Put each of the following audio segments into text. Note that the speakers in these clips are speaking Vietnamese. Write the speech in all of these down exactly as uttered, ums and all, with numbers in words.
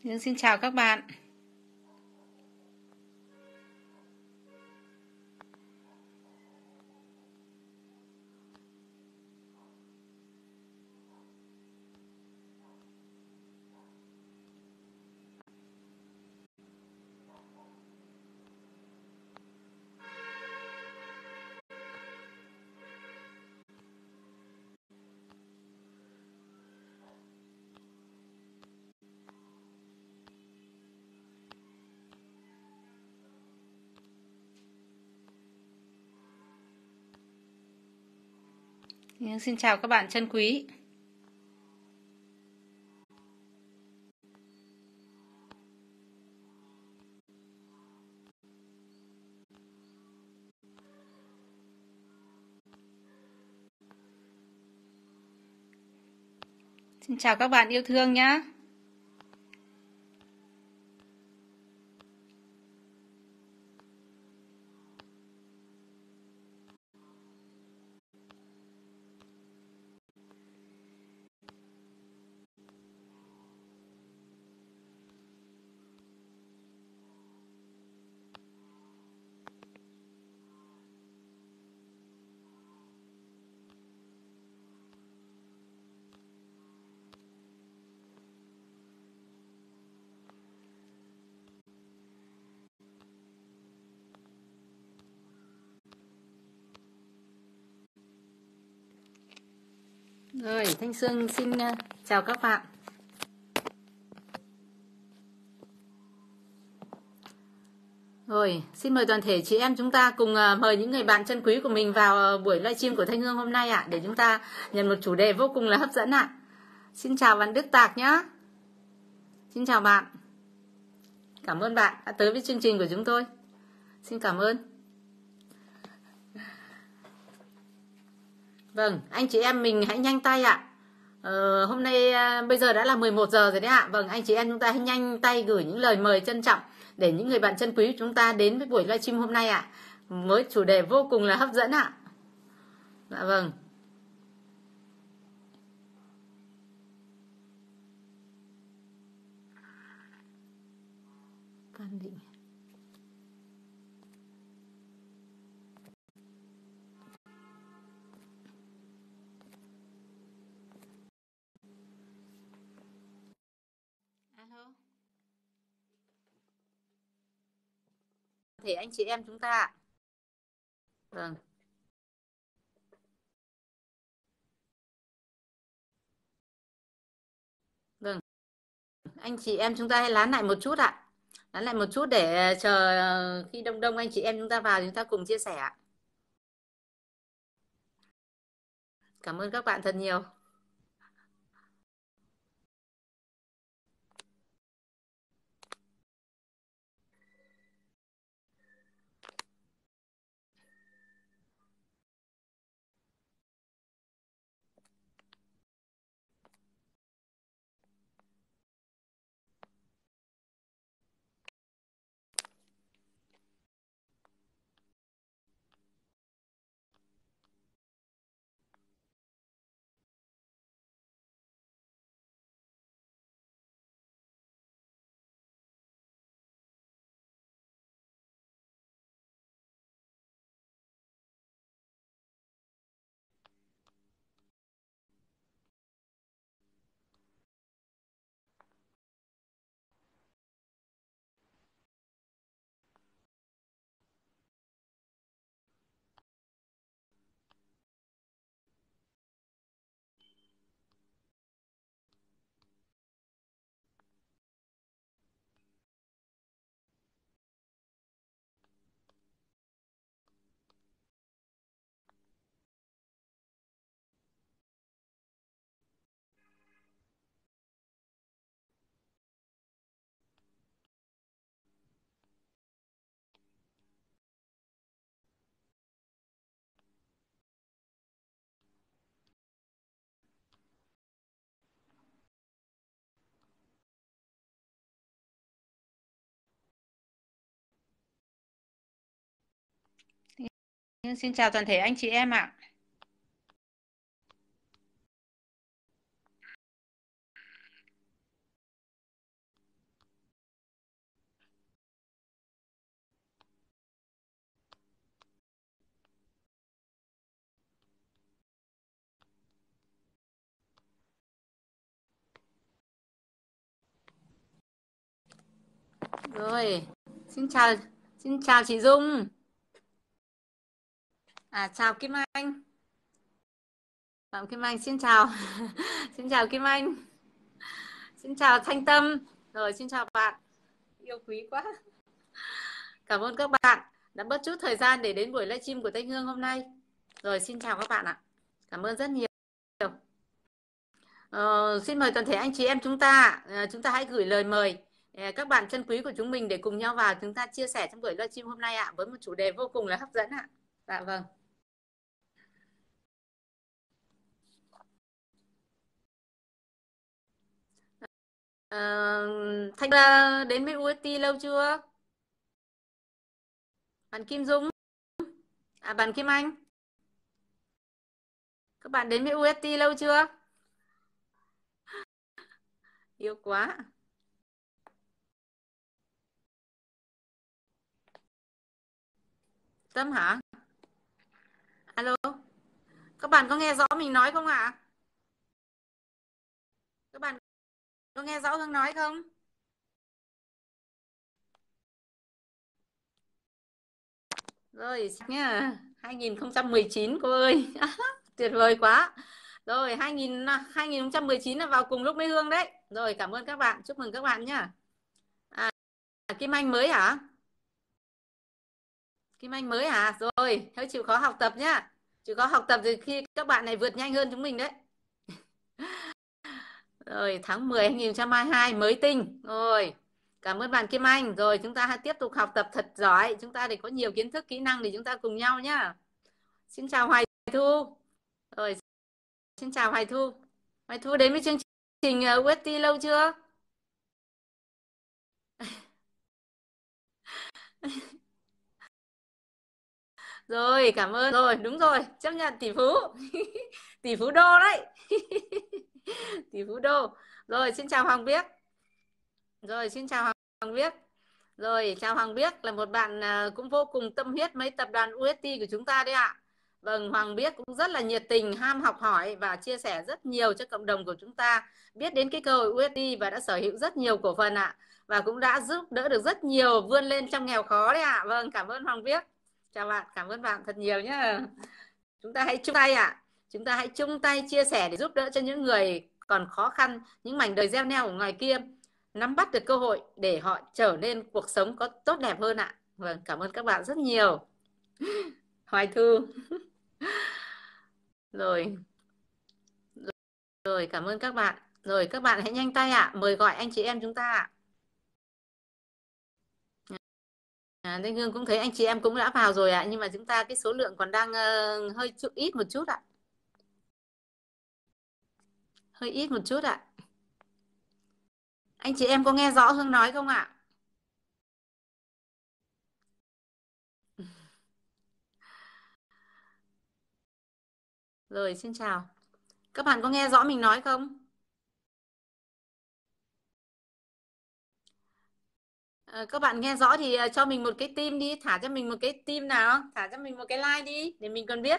Dương xin chào các bạn. Dương xin chào các bạn chân quý. Xin chào các bạn yêu thương nhé. Rồi, Thanh Sương xin uh, chào các bạn. Rồi, xin mời toàn thể chị em chúng ta cùng uh, mời những người bạn chân quý của mình vào uh, buổi livestream của Thanh Hương hôm nay ạ, à, để chúng ta nhận một chủ đề vô cùng là hấp dẫn ạ. À. Xin chào bạn Đức Tạc nhá. Xin chào bạn. Cảm ơn bạn đã tới với chương trình của chúng tôi. Xin cảm ơn. Vâng, anh chị em mình hãy nhanh tay ạ. Ờ, hôm nay bây giờ đã là mười một giờ rồi đấy ạ. Vâng, anh chị em chúng ta hãy nhanh tay gửi những lời mời trân trọng để những người bạn chân quý của chúng ta đến với buổi livestream hôm nay ạ. Với chủ đề vô cùng là hấp dẫn ạ. Dạ vâng. Phan Định. Alo. Thì anh chị em chúng ta ạ. Vâng. Vâng. Anh chị em chúng ta hãy lán lại một chút ạ. Lán lại một chút để chờ khi đông đông anh chị em chúng ta vào chúng ta cùng chia sẻ ạ. Cảm ơn các bạn thật nhiều. Xin chào toàn thể anh chị em ạ. Rồi, xin chào, xin chào chị Dung. À, chào Kim Anh. Phạm Kim Anh, xin chào. Xin chào Kim Anh. Xin chào Thanh Tâm. Rồi, xin chào bạn. Yêu quý quá. Cảm ơn các bạn đã bớt chút thời gian để đến buổi livestream của Thanh Hương hôm nay. Rồi, xin chào các bạn ạ. Cảm ơn rất nhiều. Ờ, xin mời toàn thể anh chị em chúng ta, à, chúng ta hãy gửi lời mời à, các bạn chân quý của chúng mình để cùng nhau vào chúng ta chia sẻ trong buổi livestream hôm nay ạ, với một chủ đề vô cùng là hấp dẫn ạ. Dạ vâng. Ờ, Thanh là đến với u ét tê lâu chưa? Bạn Kim Dung, à bạn Kim Anh, các bạn đến với u ét tê lâu chưa? Yêu quá. Tâm hả? Alo, các bạn có nghe rõ mình nói không ạ? Các bạn có nghe rõ Hương nói không? Rồi, nhá. hai không một chín cô ơi. Tuyệt vời quá. Rồi, hai nghìn, hai không một chín là vào cùng lúc với Hương đấy. Rồi, cảm ơn các bạn. Chúc mừng các bạn nhá. À, Kim Anh mới hả? Kim Anh mới hả? Rồi, thôi chịu khó học tập nhá. Chịu khó học tập thì khi các bạn này vượt nhanh hơn chúng mình đấy. Rồi, tháng mười hai nghìn không trăm hai mươi hai mới tinh. Rồi, cảm ơn bạn Kim Anh. Rồi, chúng ta hãy tiếp tục học tập thật giỏi. Chúng ta để có nhiều kiến thức, kỹ năng để chúng ta cùng nhau nhá. Xin chào Hoài Thu. Rồi, xin chào Hoài Thu. Hoài Thu đến với chương trình uh, u ét tê lâu chưa? Rồi, cảm ơn. Rồi, đúng rồi, chấp nhận tỷ phú. Tỷ phú đô đấy. Tỷ phú đô. Rồi, xin chào Hoàng Biết. Rồi, xin chào Hoàng Biết. Rồi, chào Hoàng Biết là một bạn à, cũng vô cùng tâm huyết mấy tập đoàn u ét tê của chúng ta đấy ạ. Vâng, Hoàng Biết cũng rất là nhiệt tình, ham học hỏi và chia sẻ rất nhiều cho cộng đồng của chúng ta. Biết đến cái cơ hội u ét tê và đã sở hữu rất nhiều cổ phần ạ. Và cũng đã giúp đỡ được rất nhiều vươn lên trong nghèo khó đấy ạ. Vâng, cảm ơn Hoàng Biết. Chào bạn, cảm ơn bạn thật nhiều nhé. Chúng ta hãy chung tay ạ. Chúng ta hãy chung tay chia sẻ để giúp đỡ cho những người còn khó khăn, những mảnh đời gieo neo ở ngoài kia nắm bắt được cơ hội để họ trở nên cuộc sống có tốt đẹp hơn ạ. Vâng, cảm ơn các bạn rất nhiều. Hoài Thư. Rồi, rồi cảm ơn các bạn. Rồi các bạn hãy nhanh tay ạ, mời gọi anh chị em chúng ta ạ. À, Thanh Hương cũng thấy anh chị em cũng đã vào rồi ạ, nhưng mà chúng ta cái số lượng còn đang uh, hơi chút, ít một chút ạ. Hơi ít một chút ạ. Anh chị em có nghe rõ Hương nói không ạ? Rồi, xin chào. Các bạn có nghe rõ mình nói không? Ờ, các bạn nghe rõ thì ờ, cho mình một cái tim đi, thả cho mình một cái tim nào, thả cho mình một cái like đi để mình còn biết.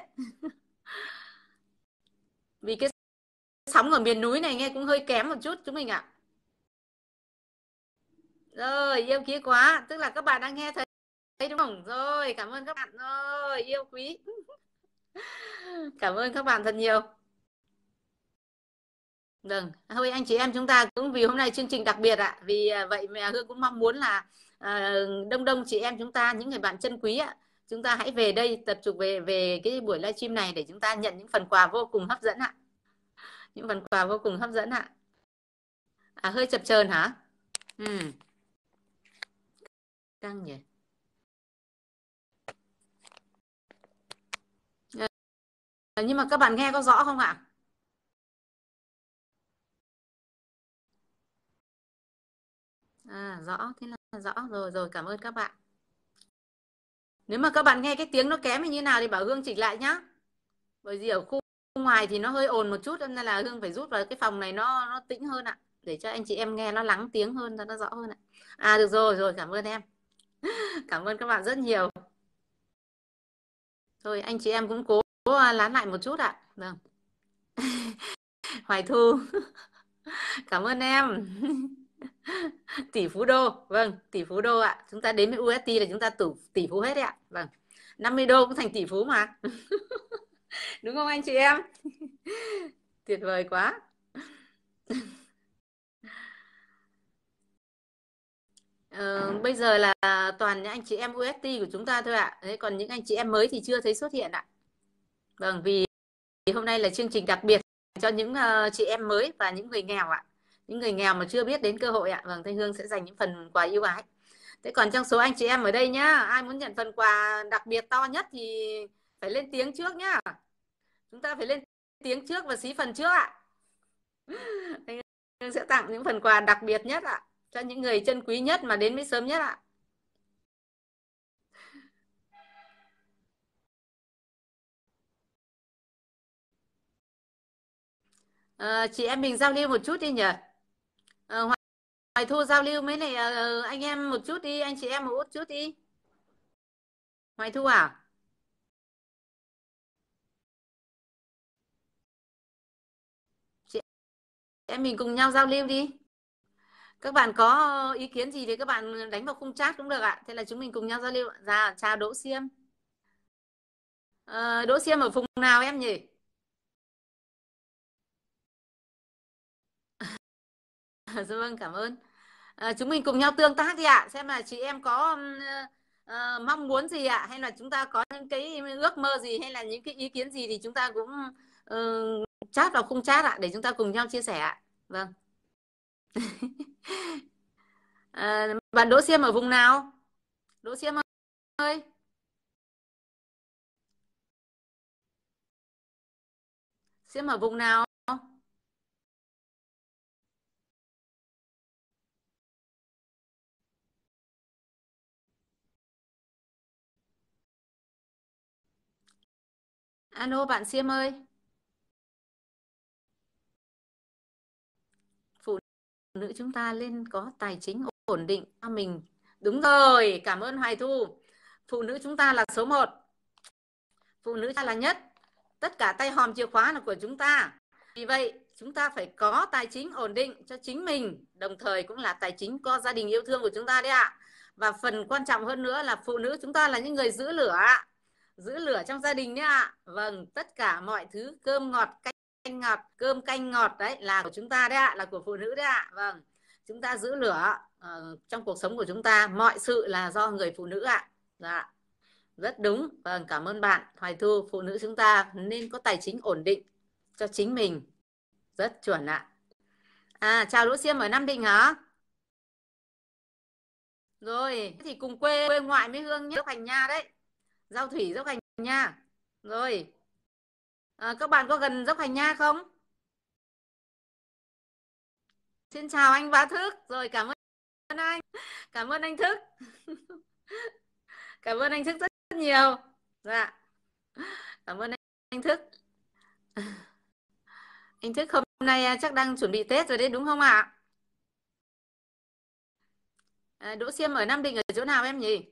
Vì cái sóng ở miền núi này nghe cũng hơi kém một chút chúng mình ạ. Rồi, yêu quý quá, tức là các bạn đang nghe thấy thấy đúng không? Rồi, cảm ơn các bạn. Rồi, yêu quý. Cảm ơn các bạn thật nhiều. Vâng, thôi anh chị em chúng ta cũng vì hôm nay chương trình đặc biệt ạ. Vì à, vậy mà Hương cũng mong muốn là à, đông đông chị em chúng ta, những người bạn chân quý ạ, chúng ta hãy về đây tập trung về về cái buổi livestream này để chúng ta nhận những phần quà vô cùng hấp dẫn ạ. Những phần quà vô cùng hấp dẫn ạ. À, hơi chập chờn hả? Ừ, căng nhỉ. À, nhưng mà các bạn nghe có rõ không ạ? À, rõ, thế là rõ rồi, rồi cảm ơn các bạn. Nếu mà các bạn nghe cái tiếng nó kém như thế nào thì bảo Hương chỉnh lại nhá. Bởi vì ở khu ngoài thì nó hơi ồn một chút nên là Hương phải rút vào cái phòng này nó nó tĩnh hơn ạ, để cho anh chị em nghe nó lắng tiếng hơn, cho nó rõ hơn ạ. À được rồi, rồi cảm ơn em. Cảm ơn các bạn rất nhiều. Thôi anh chị em cũng cố à, lán lại một chút ạ. Vâng. Hoài Thu. Cảm ơn em. Tỷ phú đô, vâng, tỷ phú đô ạ. Chúng ta đến với u ét đê là chúng ta tỷ tỷ phú hết đấy ạ. Vâng. năm mươi đô cũng thành tỷ phú mà. Đúng không anh chị em? Tuyệt vời quá. Ờ, bây giờ là toàn những anh chị em u ét đê của chúng ta thôi ạ. Thế còn những anh chị em mới thì chưa thấy xuất hiện ạ. Vâng, vì hôm nay là chương trình đặc biệt cho những uh, chị em mới và những người nghèo ạ. Những người nghèo mà chưa biết đến cơ hội ạ. Vâng, Thanh Hương sẽ dành những phần quà ưu ái. Thế còn trong số anh chị em ở đây nhá, ai muốn nhận phần quà đặc biệt to nhất thì phải lên tiếng trước nhá. Chúng ta phải lên tiếng trước và xí phần trước ạ. Thanh Hương sẽ tặng những phần quà đặc biệt nhất ạ, cho những người chân quý nhất mà đến với sớm nhất ạ. À, chị em mình giao lưu một chút đi nhỉ. À, Hoài, Hoài Thu giao lưu mấy này uh, anh em một chút đi, anh chị em một chút đi. Hoài Thu à? Chị em mình cùng nhau giao lưu đi. Các bạn có ý kiến gì thì các bạn đánh vào khung chat cũng được ạ. Thế là chúng mình cùng nhau giao lưu. Dạ, chào Đỗ Xiêm. À, Đỗ Xiêm ở vùng nào em nhỉ? Dạ vâng, cảm ơn. À, chúng mình cùng nhau tương tác đi ạ, xem là chị em có um, ờ, mong muốn gì ạ, hay là chúng ta có những cái ước mơ gì, hay là những cái ý kiến gì thì chúng ta cũng uh, chat vào khung chat ạ, để chúng ta cùng nhau chia sẻ ạ. Vâng. À, bạn Đỗ Xiêm ở vùng nào? Đỗ Xiêm ơi, Xiêm ở vùng nào? Alo bạn Xiêm ơi. Phụ nữ chúng ta lên có tài chính ổn định cho mình. Đúng rồi, cảm ơn Hoài Thu. Phụ nữ chúng ta là số một. Phụ nữ ta là nhất. Tất cả tay hòm chìa khóa là của chúng ta. Vì vậy, chúng ta phải có tài chính ổn định cho chính mình, đồng thời cũng là tài chính cho gia đình yêu thương của chúng ta đấy ạ. Và phần quan trọng hơn nữa là phụ nữ chúng ta là những người giữ lửa, giữ lửa trong gia đình đấy ạ. Vâng, tất cả mọi thứ cơm ngọt, canh ngọt, cơm canh ngọt đấy là của chúng ta đấy ạ, là của phụ nữ đấy ạ. Vâng, chúng ta giữ lửa uh, trong cuộc sống của chúng ta, mọi sự là do người phụ nữ ạ. Dạ. Rất đúng. Vâng, cảm ơn bạn Hoài Thu. Phụ nữ chúng ta nên có tài chính ổn định cho chính mình. Rất chuẩn ạ. À, chào Lũ Xiêm ở Nam Định hả? Rồi, thì cùng quê quê ngoại với Hương nhé. Dốc Hành Nha đấy. Giao Thủy Dốc Hành Nha. Rồi, à, các bạn có gần Dốc Hành Nha không? Xin chào anh Bá Thức. Rồi, cảm ơn anh. Cảm ơn anh Thức. Cảm ơn anh Thức rất, rất nhiều. Dạ, cảm ơn anh, anh Thức. Anh Thức hôm nay à, chắc đang chuẩn bị Tết rồi đấy đúng không ạ? À, Đỗ Xiêm ở Nam Định ở chỗ nào em nhỉ?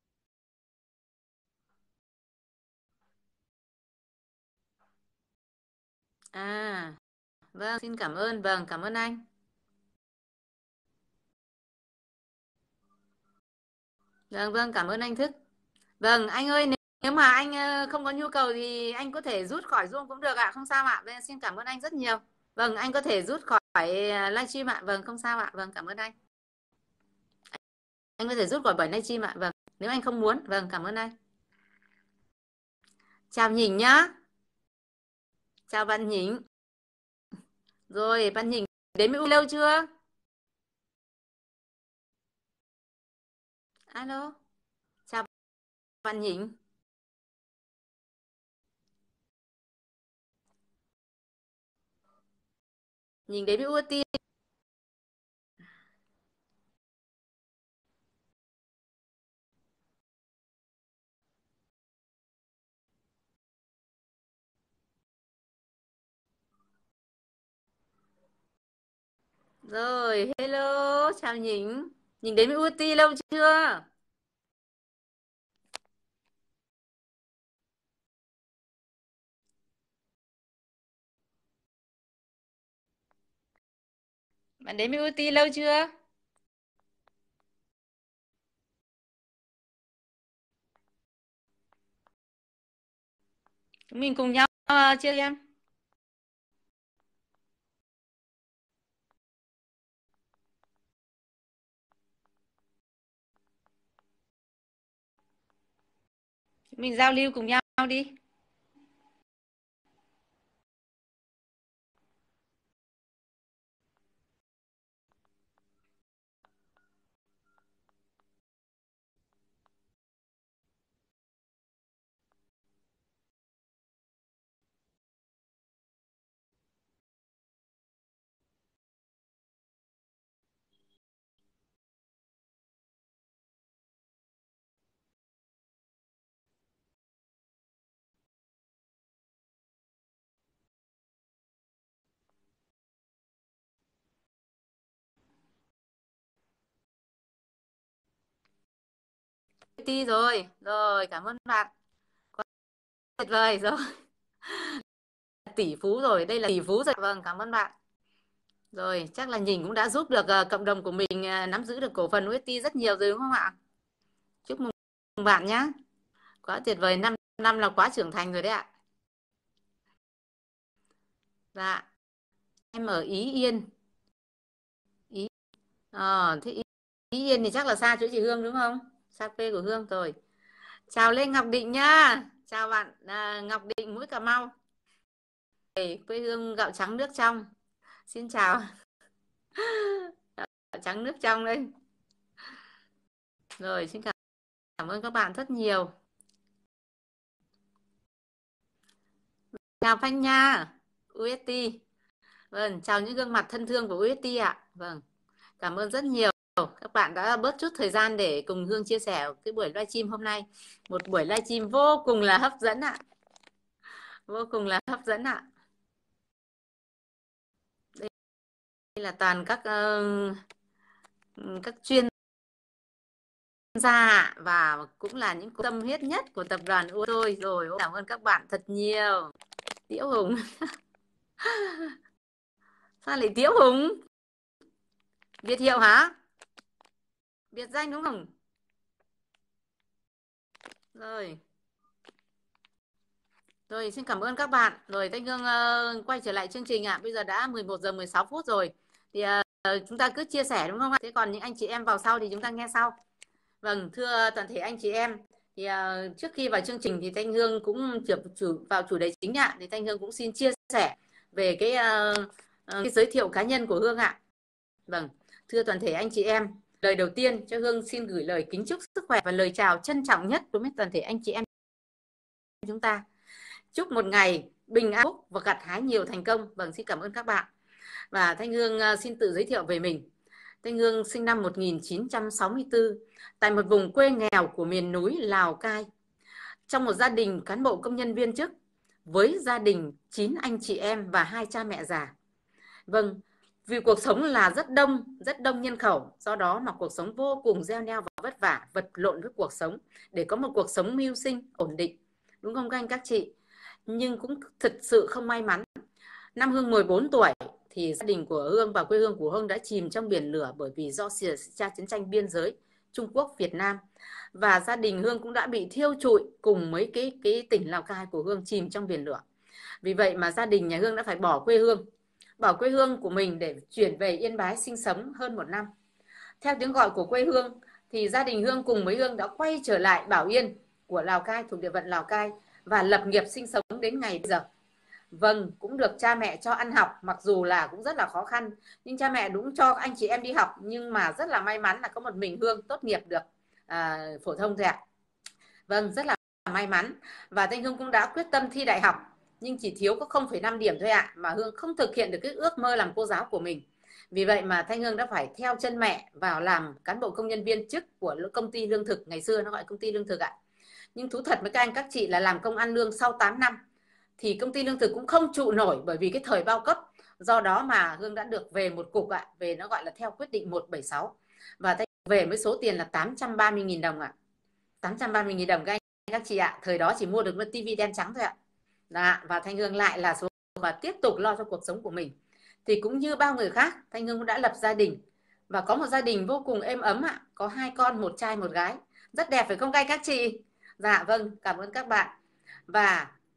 À, vâng, xin cảm ơn. Vâng, cảm ơn anh. Vâng, vâng, cảm ơn anh Thức. Vâng, anh ơi, nếu, nếu mà anh ờ, không có nhu cầu thì anh có thể rút khỏi Zoom cũng được ạ, không sao ạ. Vâng, xin cảm ơn anh rất nhiều. Vâng, anh có thể rút khỏi ờ, livestream ạ. Vâng, không sao ạ. Vâng, cảm ơn anh. Anh có thể rút khỏi buổi livestream ạ. Vâng, nếu anh không muốn. Vâng, cảm ơn anh. Chào Nhỉnh nhá. Chào bạn Nhỉnh. Rồi, bạn Nhỉnh đến với U lâu chưa? Alo, chào bạn Nhỉnh. Nhỉnh đến với u ét tê. Rồi, hello, chào Nhỉnh. Nhỉnh đến với u ét tê lâu chưa? Bạn đến với u ét tê lâu chưa? Chúng mình cùng nhau uh, chia em. Chúng mình giao lưu cùng nhau đi. Ti rồi, rồi cảm ơn bạn. Quá tuyệt vời rồi. Tỷ phú rồi, đây là tỷ phú rồi. Vâng, cảm ơn bạn. Rồi, chắc là nhìn cũng đã giúp được uh, cộng đồng của mình uh, nắm giữ được cổ phần u ét tê rất nhiều rồi đúng không ạ? Chúc mừng bạn nhé. Quá tuyệt vời, năm năm là quá trưởng thành rồi đấy ạ. Dạ, em ở Ý Yên. Ý, ờ, thế Ý, Ý Yên thì chắc là xa chỗ chị Hương đúng không? Xa quê của Hương rồi. Chào Lê Ngọc Định nhá. Chào bạn à, Ngọc Định mũi Cà Mau. Quê hương gạo trắng nước trong. Xin chào. Gạo trắng nước trong đây. Rồi, xin cảm, cảm ơn các bạn rất nhiều. Chào Thanh Nha, u ét tê. Vâng, chào những gương mặt thân thương của u ét tê ạ. Vâng, cảm ơn rất nhiều. Các bạn đã bớt chút thời gian để cùng Hương chia sẻ cái buổi livestream hôm nay. Một buổi livestream vô cùng là hấp dẫn ạ. Vô cùng là hấp dẫn ạ. Đây là toàn các uh, các chuyên gia và cũng là những tâm huyết nhất của tập đoàn u tôi rồi. Cảm ơn các bạn thật nhiều. Tiễu Hùng. Sao lại Tiễu Hùng? Biệt hiệu hả? Biệt danh đúng không? Rồi. Rồi, xin cảm ơn các bạn. Rồi, Thanh Hương uh, quay trở lại chương trình ạ. À. Bây giờ đã mười một giờ mười sáu phút rồi. Thì uh, chúng ta cứ chia sẻ đúng không ạ? Thế còn những anh chị em vào sau thì chúng ta nghe sau. Vâng, thưa toàn thể anh chị em. Thì uh, trước khi vào chương trình thì Thanh Hương cũng chủ, chủ, vào chủ đề chính ạ. À. Thì Thanh Hương cũng xin chia sẻ về cái, uh, uh, cái giới thiệu cá nhân của Hương ạ. À. Vâng, thưa toàn thể anh chị em. Lời đầu tiên cho Hương xin gửi lời kính chúc sức khỏe và lời chào trân trọng nhất đối với toàn thể anh chị em chúng ta. Chúc một ngày bình an và gặt hái nhiều thành công. Vâng, xin cảm ơn các bạn. Và Thanh Hương xin tự giới thiệu về mình. Thanh Hương sinh năm một nghìn chín trăm sáu mươi tư tại một vùng quê nghèo của miền núi Lào Cai. Trong một gia đình cán bộ công nhân viên chức với gia đình chín anh chị em và hai cha mẹ già. Vâng, vì cuộc sống là rất đông, rất đông nhân khẩu, do đó mà cuộc sống vô cùng gieo neo và vất vả, vật lộn với cuộc sống để có một cuộc sống mưu sinh ổn định. Đúng không các anh các chị? Nhưng cũng thực sự không may mắn. Năm Hương mười bốn tuổi thì gia đình của Hương và quê hương của Hương đã chìm trong biển lửa bởi vì do xảy ra chiến tranh biên giới Trung Quốc Việt Nam, và gia đình Hương cũng đã bị thiêu trụi cùng mấy cái cái tỉnh Lào Cai của Hương chìm trong biển lửa. Vì vậy mà gia đình nhà Hương đã phải bỏ quê hương, bỏ quê hương của mình để chuyển về Yên Bái sinh sống hơn một năm. Theo tiếng gọi của quê hương thì gia đình Hương cùng với Hương đã quay trở lại Bảo Yên của Lào Cai, thuộc địa phận Lào Cai, và lập nghiệp sinh sống đến ngày bây giờ. Vâng, cũng được cha mẹ cho ăn học, mặc dù là cũng rất là khó khăn, nhưng cha mẹ cũng cho anh chị em đi học, nhưng mà rất là may mắn là có một mình Hương tốt nghiệp được à, phổ thông thôi ạ. Vâng, rất là may mắn. Và Thanh Hương cũng đã quyết tâm thi đại học, nhưng chỉ thiếu có không phẩy năm điểm thôi ạ, mà Hương không thực hiện được cái ước mơ làm cô giáo của mình. Vì vậy mà Thanh Hương đã phải theo chân mẹ vào làm cán bộ công nhân viên chức của công ty lương thực, ngày xưa nó gọi công ty lương thực ạ. Nhưng thú thật với các anh các chị là làm công ăn lương sau tám năm thì công ty lương thực cũng không trụ nổi, bởi vì cái thời bao cấp. Do đó mà Hương đã được về một cục ạ, về nó gọi là theo quyết định một bảy sáu, và về với số tiền là tám trăm ba mươi nghìn đồng ạ. tám trăm ba mươi nghìn đồng các anh các chị ạ. Thời đó chỉ mua được một tivi đen trắng thôi ạ. Đã, và Thanh Hương lại là số và tiếp tục lo cho cuộc sống của mình. Thì cũng như bao người khác, Thanh Hương cũng đã lập gia đình và có một gia đình vô cùng êm ấm ạ. Có hai con, một trai một gái, rất đẹp phải không các anh các chị? Dạ vâng, cảm ơn các bạn. Và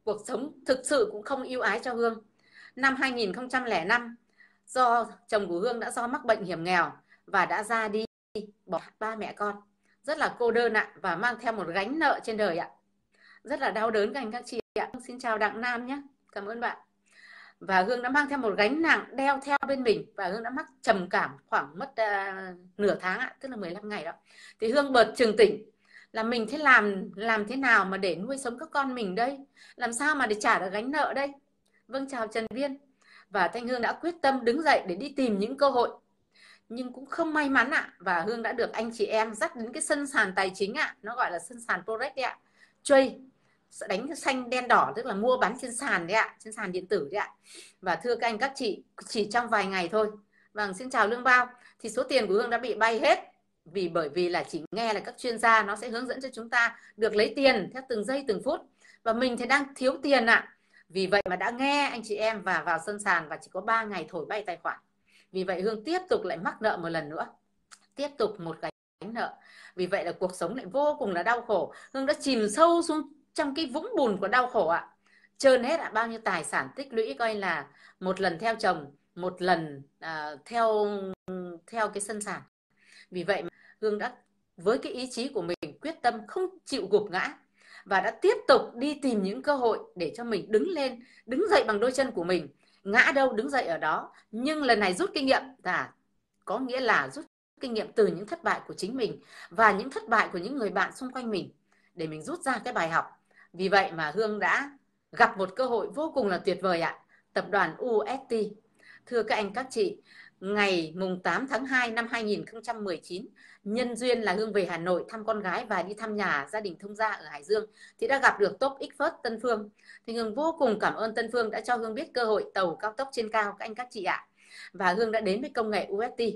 cuộc sống thực sự cũng không ưu ái cho Hương. Năm hai nghìn không trăm lẻ năm, do chồng của Hương đã do mắc bệnh hiểm nghèo và đã ra đi bỏ ba mẹ con, rất là cô đơn ạ, và mang theo một gánh nợ trên đời ạ. Rất là đau đớn các anh các chị ạ. Xin chào Đặng Nam nhé, cảm ơn bạn. Và Hương đã mang theo một gánh nặng đeo theo bên mình, và Hương đã mắc trầm cảm khoảng mất uh, nửa tháng ạ, tức là mười lăm ngày đó. Thì Hương bật chừng tỉnh là mình thế làm làm thế nào mà để nuôi sống các con mình đây, làm sao mà để trả được gánh nợ đây. Vâng, chào Trần Viên. Và Thanh Hương đã quyết tâm đứng dậy để đi tìm những cơ hội, nhưng cũng không may mắn ạ. Và Hương đã được anh chị em dắt đến cái sân sàn tài chính ạ, nó gọi là sân sàn Forex đấy ạ, trade, đánh xanh đen đỏ, tức là mua bán trên sàn đấy ạ, trên sàn điện tử đấy ạ. Và thưa các anh các chị, chỉ trong vài ngày thôi, vâng, xin chào Lương Bao, thì số tiền của Hương đã bị bay hết. Vì bởi vì là chỉ nghe là các chuyên gia nó sẽ hướng dẫn cho chúng ta được lấy tiền theo từng giây từng phút, và mình thì đang thiếu tiền ạ. Vì vậy mà đã nghe anh chị em và vào sân sàn, và chỉ có ba ngày thổi bay tài khoản. Vì vậy Hương tiếp tục lại mắc nợ một lần nữa, tiếp tục một cái gánh nợ. Vì vậy là cuộc sống lại vô cùng là đau khổ. Hương đã chìm sâu xuống trong cái vũng bùn của đau khổ ạ. Trơn hết ạ, bao nhiêu tài sản tích lũy, coi là một lần theo chồng, một lần uh, theo theo cái sân sàn. Vì vậy mà Hương đã với cái ý chí của mình quyết tâm không chịu gục ngã, và đã tiếp tục đi tìm những cơ hội để cho mình đứng lên, đứng dậy bằng đôi chân của mình. Ngã đâu đứng dậy ở đó, nhưng lần này rút kinh nghiệm, là có nghĩa là rút kinh nghiệm từ những thất bại của chính mình và những thất bại của những người bạn xung quanh mình, để mình rút ra cái bài học. Vì vậy mà Hương đã gặp một cơ hội vô cùng là tuyệt vời ạ, tập đoàn u ét tê. Thưa các anh các chị, ngày mùng tám tháng hai năm hai nghìn không trăm mười chín, nhân duyên là Hương về Hà Nội thăm con gái và đi thăm nhà gia đình Thông Gia ở Hải Dương, thì đã gặp được Top Expert Tân Phương. Thì Hương vô cùng cảm ơn Tân Phương đã cho Hương biết cơ hội tàu cao tốc trên cao các anh các chị ạ. Và Hương đã đến với công nghệ u ét tê.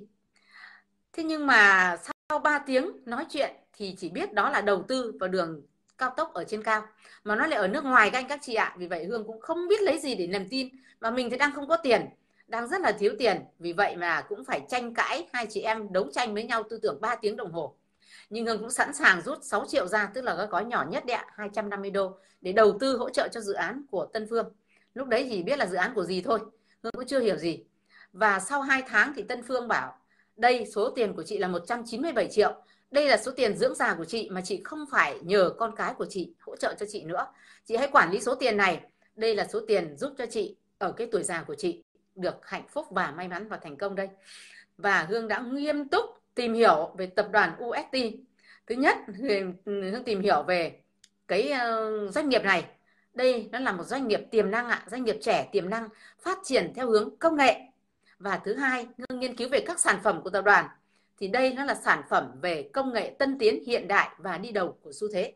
Thế nhưng mà sau ba tiếng nói chuyện thì chỉ biết đó là đầu tư vào đường cao tốc ở trên cao, mà nó lại ở nước ngoài các anh các chị ạ. Vì vậy Hương cũng không biết lấy gì để làm tin, mà mình thì đang không có tiền, đang rất là thiếu tiền. Vì vậy mà cũng phải tranh cãi, hai chị em đấu tranh với nhau tư tưởng ba tiếng đồng hồ. Nhưng Hương cũng sẵn sàng rút sáu triệu ra, tức là cái gói nhỏ nhất đấy ạ, hai trăm năm mươi đô, để đầu tư hỗ trợ cho dự án của Tân Phương. Lúc đấy chỉ biết là dự án của gì thôi, Hương cũng chưa hiểu gì. Và sau hai tháng thì Tân Phương bảo, đây số tiền của chị là một trăm chín mươi bảy triệu. Đây là số tiền dưỡng già của chị, mà chị không phải nhờ con cái của chị hỗ trợ cho chị nữa. Chị hãy quản lý số tiền này. Đây là số tiền giúp cho chị ở cái tuổi già của chị được hạnh phúc và may mắn và thành công đây. Và Hương đã nghiêm túc tìm hiểu về tập đoàn u ét tê. Thứ nhất, Hương tìm hiểu về cái doanh nghiệp này. Đây nó là một doanh nghiệp tiềm năng ạ, doanh nghiệp trẻ tiềm năng, phát triển theo hướng công nghệ. Và thứ hai, Hương nghiên cứu về các sản phẩm của tập đoàn. Thì đây nó là sản phẩm về công nghệ tân tiến, hiện đại và đi đầu của xu thế.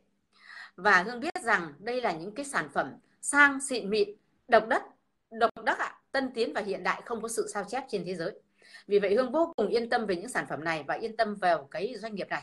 Và Hương biết rằng đây là những cái sản phẩm sang xịn mịn, độc đất, độc đắc ạ, tân tiến và hiện đại, không có sự sao chép trên thế giới. Vì vậy Hương vô cùng yên tâm về những sản phẩm này và yên tâm vào cái doanh nghiệp này.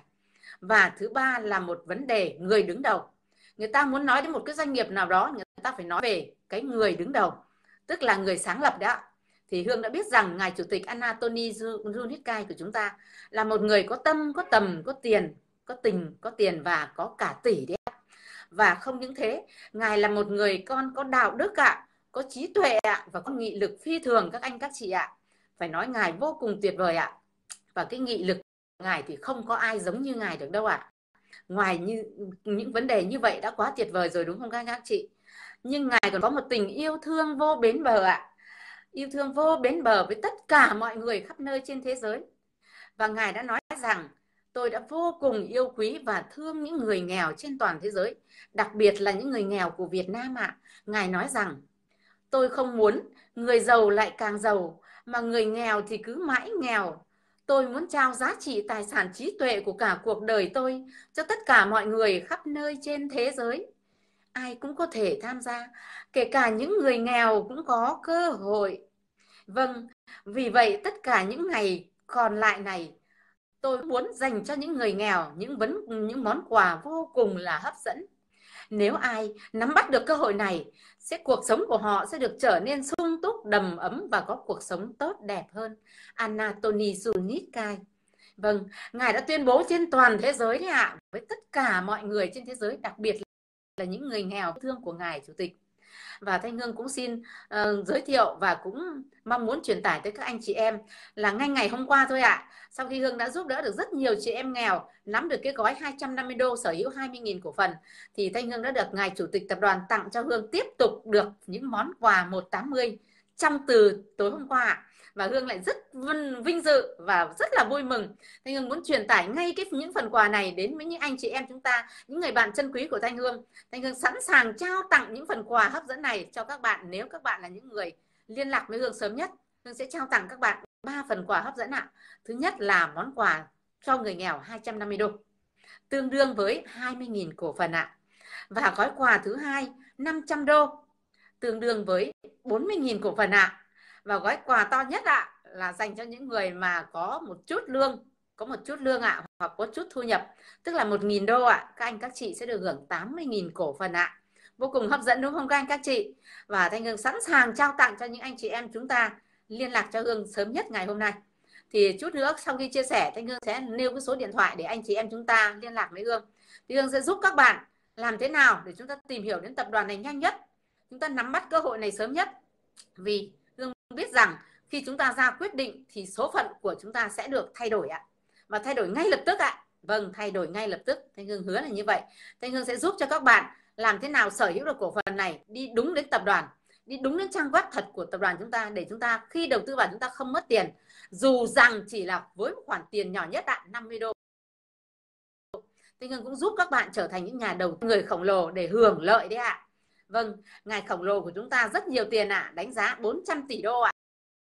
Và thứ ba là một vấn đề người đứng đầu. Người ta muốn nói đến một cái doanh nghiệp nào đó, người ta phải nói về cái người đứng đầu, tức là người sáng lập đấy ạ. Thì Hương đã biết rằng Ngài Chủ tịch Anatoly Zhukhnitsky của chúng ta là một người có tâm, có tầm, có tiền, có tình, có tiền và có cả tỷ đấy ạ. Và không những thế, Ngài là một người con có đạo đức ạ, có trí tuệ ạ, và có nghị lực phi thường các anh các chị ạ. Phải nói Ngài vô cùng tuyệt vời ạ. Và cái nghị lực của Ngài thì không có ai giống như Ngài được đâu ạ. Ngoài như những vấn đề như vậy đã quá tuyệt vời rồi đúng không các anh các chị? Nhưng Ngài còn có một tình yêu thương vô bến bờ ạ. Yêu thương vô bến bờ với tất cả mọi người khắp nơi trên thế giới. Và Ngài đã nói rằng tôi đã vô cùng yêu quý và thương những người nghèo trên toàn thế giới, đặc biệt là những người nghèo của Việt Nam ạ. Ngài nói rằng tôi không muốn người giàu lại càng giàu, mà người nghèo thì cứ mãi nghèo. Tôi muốn trao giá trị tài sản trí tuệ của cả cuộc đời tôi cho tất cả mọi người khắp nơi trên thế giới. Ai cũng có thể tham gia, kể cả những người nghèo cũng có cơ hội. Vâng, vì vậy tất cả những ngày còn lại này, tôi muốn dành cho những người nghèo những vấn những món quà vô cùng là hấp dẫn. Nếu ai nắm bắt được cơ hội này, sẽ cuộc sống của họ sẽ được trở nên sung túc, đầm ấm và có cuộc sống tốt đẹp hơn. Anatoly Zhukhnitsky. Vâng, Ngài đã tuyên bố trên toàn thế giới đấy ạ, với tất cả mọi người trên thế giới, đặc biệt là những người nghèo thương của Ngài Chủ tịch. Và Thanh Hương cũng xin uh, giới thiệu và cũng mong muốn truyền tải tới các anh chị em là ngay ngày hôm qua thôi ạ, à, sau khi Hương đã giúp đỡ được rất nhiều chị em nghèo nắm được cái gói hai trăm năm mươi đô sở hữu hai mươi nghìn cổ phần, thì Thanh Hương đã được ngài chủ tịch tập đoàn tặng cho Hương tiếp tục được những món quà một trăm tám mươi trong từ tối hôm qua, à. Và Hương lại rất vinh dự và rất là vui mừng. Thanh Hương muốn truyền tải ngay cái những phần quà này đến với những anh chị em chúng ta, những người bạn chân quý của Thanh Hương. Thanh Hương sẵn sàng trao tặng những phần quà hấp dẫn này cho các bạn. Nếu các bạn là những người liên lạc với Hương sớm nhất, Hương sẽ trao tặng các bạn ba phần quà hấp dẫn ạ. Thứ nhất là món quà cho người nghèo hai trăm năm mươi đô, tương đương với hai mươi nghìn cổ phần ạ. Và gói quà thứ hai năm trăm đô, tương đương với bốn mươi nghìn cổ phần ạ. Và gói quà to nhất ạ là dành cho những người mà có một chút lương, có một chút lương ạ, hoặc có chút thu nhập, tức là một nghìn đô ạ. Các anh các chị sẽ được hưởng tám mươi nghìn cổ phần ạ. Vô cùng hấp dẫn đúng không các anh các chị? Và Thanh Hương sẵn sàng trao tặng cho những anh chị em chúng ta liên lạc cho Hương sớm nhất ngày hôm nay. Thì chút nữa sau khi chia sẻ, Thanh Hương sẽ nêu cái số điện thoại để anh chị em chúng ta liên lạc với Hương. Thì Hương sẽ giúp các bạn làm thế nào để chúng ta tìm hiểu đến tập đoàn này nhanh nhất, chúng ta nắm bắt cơ hội này sớm nhất. Vì Hương biết rằng khi chúng ta ra quyết định thì số phận của chúng ta sẽ được thay đổi ạ. Và thay đổi ngay lập tức ạ. Vâng, thay đổi ngay lập tức. Thanh Hương hứa là như vậy. Thanh Hương sẽ giúp cho các bạn làm thế nào sở hữu được cổ phần này, đi đúng đến tập đoàn, đi đúng đến trang web thật của tập đoàn chúng ta, để chúng ta khi đầu tư vào chúng ta không mất tiền. Dù rằng chỉ là với một khoản tiền nhỏ nhất ạ, năm mươi đô. Thanh Hương cũng giúp các bạn trở thành những nhà đầu tư người khổng lồ để hưởng lợi đấy ạ. Vâng, ngài khổng lồ của chúng ta rất nhiều tiền ạ, đánh giá bốn trăm tỷ đô ạ.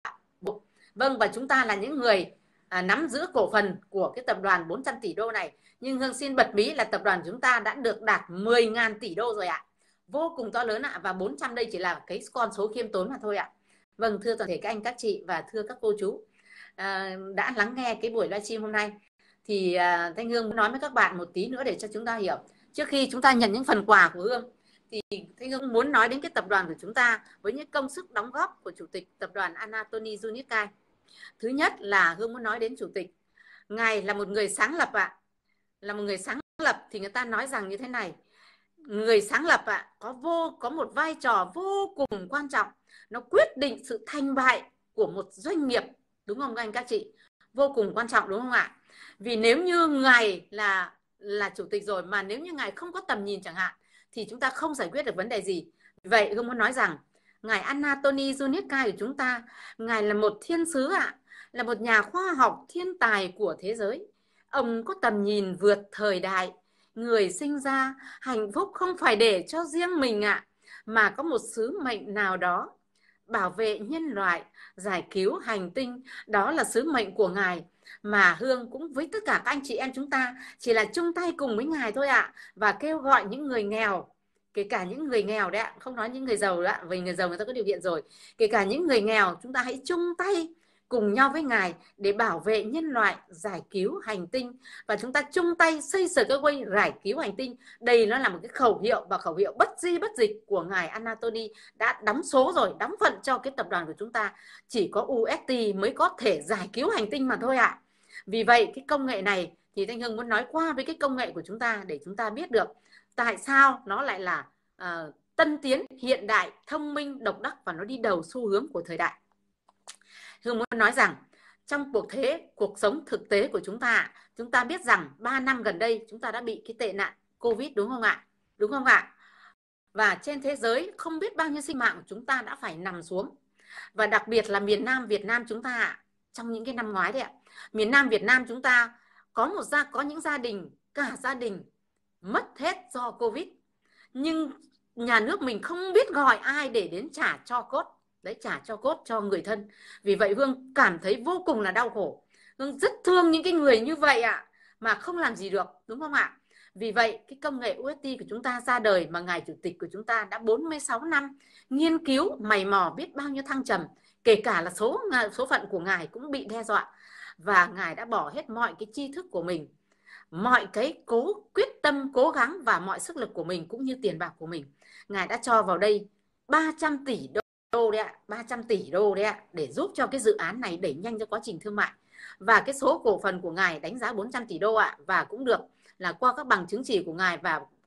Vâng, và chúng ta là những người à, nắm giữ cổ phần của cái tập đoàn bốn trăm tỷ đô này. Nhưng Hương xin bật mí là tập đoàn chúng ta đã được đạt mười nghìn tỷ đô rồi ạ. Vô cùng to lớn ạ. Và bốn trăm đây chỉ là cái con số khiêm tốn mà thôi ạ. Vâng, thưa toàn thể các anh các chị và thưa các cô chú à, đã lắng nghe cái buổi livestream hôm nay. Thì à, Thanh Hương muốn nói với các bạn một tí nữa để cho chúng ta hiểu. Trước khi chúng ta nhận những phần quà của Hương, thì Thanh Hương muốn nói đến cái tập đoàn của chúng ta với những công sức đóng góp của chủ tịch tập đoàn Anatoly Zunitkai. Thứ nhất là Hương muốn nói đến chủ tịch. Ngài là một người sáng lập ạ. Là một người sáng lập thì người ta nói rằng như thế này. Người sáng lập ạ có vô có một vai trò vô cùng quan trọng. Nó quyết định sự thành bại của một doanh nghiệp. Đúng không các anh các chị? Vô cùng quan trọng đúng không ạ? Vì nếu như ngài là là chủ tịch rồi mà nếu như ngài không có tầm nhìn chẳng hạn thì chúng ta không giải quyết được vấn đề gì. Vậy Hương muốn nói rằng ngài Anatoly Zunitkai của chúng ta, ngài là một thiên sứ ạ, là một nhà khoa học thiên tài của thế giới. Ông có tầm nhìn vượt thời đại. Người sinh ra hạnh phúc không phải để cho riêng mình ạ, mà có một sứ mệnh nào đó bảo vệ nhân loại, giải cứu hành tinh. Đó là sứ mệnh của ngài. Mà Hương cũng với tất cả các anh chị em chúng ta chỉ là chung tay cùng với ngài thôi ạ. Và kêu gọi những người nghèo, kể cả những người nghèo đấy ạ, không nói những người giàu đó ạ, vì người giàu người ta có điều kiện rồi. Kể cả những người nghèo, chúng ta hãy chung tay cùng nhau với ngài để bảo vệ nhân loại, giải cứu hành tinh. Và chúng ta chung tay xây Skyway giải cứu hành tinh. Đây nó là một cái khẩu hiệu, và khẩu hiệu bất di bất dịch của ngài Anatoly đã đóng số rồi, đóng phận cho cái tập đoàn của chúng ta. Chỉ có u ét tê mới có thể giải cứu hành tinh mà thôi ạ. Vì vậy cái công nghệ này thì Thanh Hương muốn nói qua với cái công nghệ của chúng ta để chúng ta biết được tại sao nó lại là uh, tân tiến, hiện đại, thông minh, độc đắc và nó đi đầu xu hướng của thời đại. Hương muốn nói rằng trong cuộc thế, cuộc sống thực tế của chúng ta, chúng ta biết rằng ba năm gần đây chúng ta đã bị cái tệ nạn Covid đúng không ạ? Đúng không ạ? Và trên thế giới không biết bao nhiêu sinh mạng của chúng ta đã phải nằm xuống. Và đặc biệt là miền Nam Việt Nam chúng ta trong những cái năm ngoái đấy ạ. Miền Nam Việt Nam chúng ta có một gia có những gia đình, cả gia đình mất hết do Covid. Nhưng nhà nước mình không biết gọi ai để đến trả cho cốt. Đấy, trả cho cốt cho người thân. Vì vậy Hương cảm thấy vô cùng là đau khổ. Hương rất thương những cái người như vậy ạ, mà không làm gì được, đúng không ạ? Vì vậy cái công nghệ u ét tê của chúng ta ra đời mà ngài chủ tịch của chúng ta đã bốn mươi sáu năm nghiên cứu, mày mò biết bao nhiêu thăng trầm, kể cả là số số phận của ngài cũng bị đe dọa. Và ngài đã bỏ hết mọi cái tri thức của mình, mọi cái cố quyết tâm, cố gắng và mọi sức lực của mình cũng như tiền bạc của mình. Ngài đã cho vào đây ba trăm tỷ đô đấy ạ, ba trăm tỷ đô đấy ạ, để giúp cho cái dự án này đẩy nhanh cho quá trình thương mại. Và cái số cổ phần của ngài đánh giá bốn trăm tỷ đô ạ, và cũng được là qua các bằng chứng chỉ của ngài và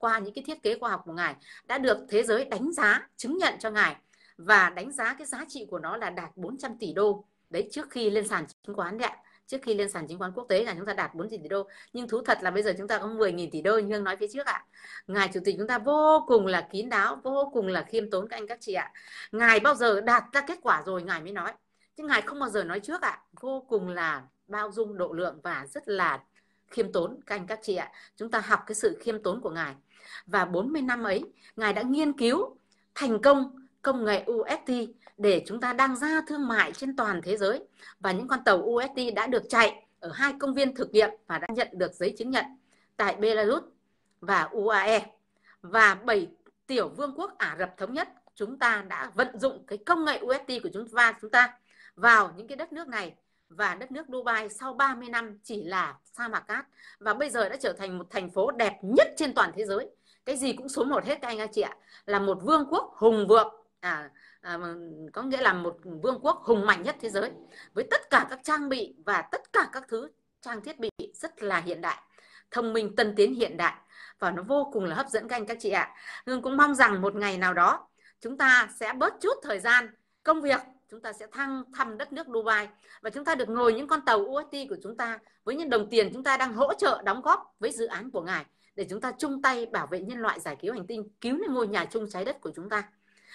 qua những cái thiết kế khoa học của Ngài đã được thế giới đánh giá, chứng nhận cho Ngài, và đánh giá cái giá trị của nó là đạt bốn trăm tỷ đô. Đấy, trước khi lên sàn chứng khoán đấy ạ. Trước khi lên sàn chứng khoán quốc tế là chúng ta đạt bốn trăm tỷ đô. Nhưng thú thật là bây giờ chúng ta có mười nghìn tỷ đô như Hương nói phía trước ạ. Ngài Chủ tịch chúng ta vô cùng là kín đáo, vô cùng là khiêm tốn các anh các chị ạ. Ngài bao giờ đạt ra kết quả rồi Ngài mới nói, chứ Ngài không bao giờ nói trước ạ. Vô cùng là bao dung, độ lượng và rất là khiêm tốn các anh các chị ạ. Chúng ta học cái sự khiêm tốn của Ngài. Và bốn mươi năm ấy, Ngài đã nghiên cứu thành công công nghệ u ét tê để chúng ta đang ra thương mại trên toàn thế giới. Và những con tàu u ét tê đã được chạy ở hai công viên thực nghiệm và đã nhận được giấy chứng nhận tại Belarus và u a e. Và bảy tiểu vương quốc Ả Rập Thống Nhất, chúng ta đã vận dụng cái công nghệ u ét tê của chúng ta, chúng ta vào những cái đất nước này. Và đất nước Dubai sau ba mươi năm chỉ là sa mạc cát, và bây giờ đã trở thành một thành phố đẹp nhất trên toàn thế giới. Cái gì cũng số một hết các anh các chị ạ. Là một vương quốc hùng vượng, à, à, có nghĩa là một vương quốc hùng mạnh nhất thế giới, với tất cả các trang bị và tất cả các thứ trang thiết bị rất là hiện đại, thông minh, tân tiến, hiện đại, và nó vô cùng là hấp dẫn các anh các chị ạ. Hương cũng mong rằng một ngày nào đó chúng ta sẽ bớt chút thời gian công việc, chúng ta sẽ thăng thăm đất nước Dubai và chúng ta được ngồi những con tàu u ét tê của chúng ta với những đồng tiền chúng ta đang hỗ trợ đóng góp với dự án của Ngài, để chúng ta chung tay bảo vệ nhân loại, giải cứu hành tinh, cứu lên ngôi nhà chung trái đất của chúng ta.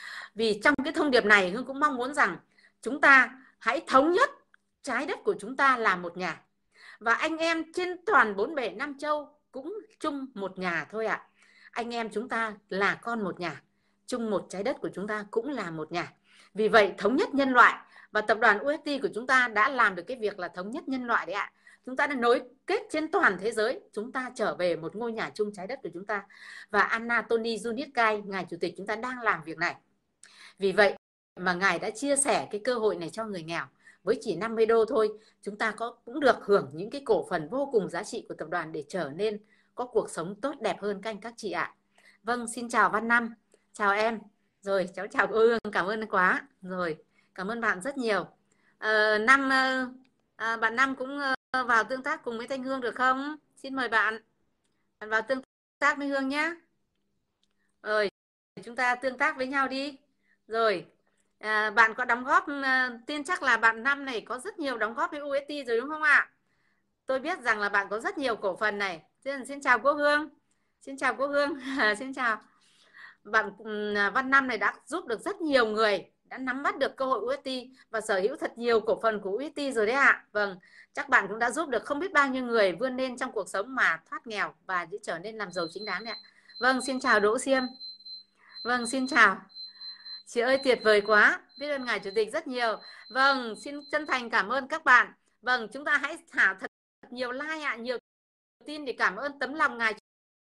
Vì trong cái thông điệp này, Hương cũng mong muốn rằng chúng ta hãy thống nhất trái đất của chúng ta là một nhà. Và anh em trên toàn bốn bể năm châu cũng chung một nhà thôi ạ. À. Anh em chúng ta là con một nhà, chung một trái đất của chúng ta cũng là một nhà. Vì vậy thống nhất nhân loại, và tập đoàn u ét tê của chúng ta đã làm được cái việc là thống nhất nhân loại đấy ạ. À. Chúng ta đã nối kết trên toàn thế giới, chúng ta trở về một ngôi nhà chung trái đất của chúng ta. Và Anatoly Zhukay, Ngài Chủ tịch chúng ta đang làm việc này. Vì vậy mà Ngài đã chia sẻ cái cơ hội này cho người nghèo. Với chỉ năm mươi đô thôi, chúng ta có cũng được hưởng những cái cổ phần vô cùng giá trị của tập đoàn để trở nên có cuộc sống tốt đẹp hơn các anh các chị ạ. Vâng, xin chào Văn Năm. Chào em. Rồi, cháu chào cô Hương, cảm ơn quá. Rồi, cảm ơn bạn rất nhiều. À, Năm, à, bạn Năm cũng vào tương tác cùng với Thanh Hương được không? Xin mời bạn. Bạn vào tương tác với Hương nhé. Rồi, chúng ta tương tác với nhau đi. Rồi, à, bạn có đóng góp, à, tin chắc là bạn Năm này có rất nhiều đóng góp với u ét tê rồi đúng không ạ? Tôi biết rằng là bạn có rất nhiều cổ phần này. Xin, xin chào cô Hương. Xin chào cô Hương. Xin chào. Bạn Văn Năm này đã giúp được rất nhiều người, đã nắm bắt được cơ hội u ét tê và sở hữu thật nhiều cổ phần của u ét tê rồi đấy ạ. À. Vâng, chắc bạn cũng đã giúp được không biết bao nhiêu người vươn lên trong cuộc sống mà thoát nghèo và trở nên làm giàu chính đáng đấy ạ. Vâng, xin chào Đỗ Xiêm. Vâng, xin chào. Chị ơi, tuyệt vời quá. Biết ơn Ngài Chủ tịch rất nhiều. Vâng, xin chân thành cảm ơn các bạn. Vâng, chúng ta hãy thả thật nhiều like ạ, nhiều tin để cảm ơn tấm lòng Ngài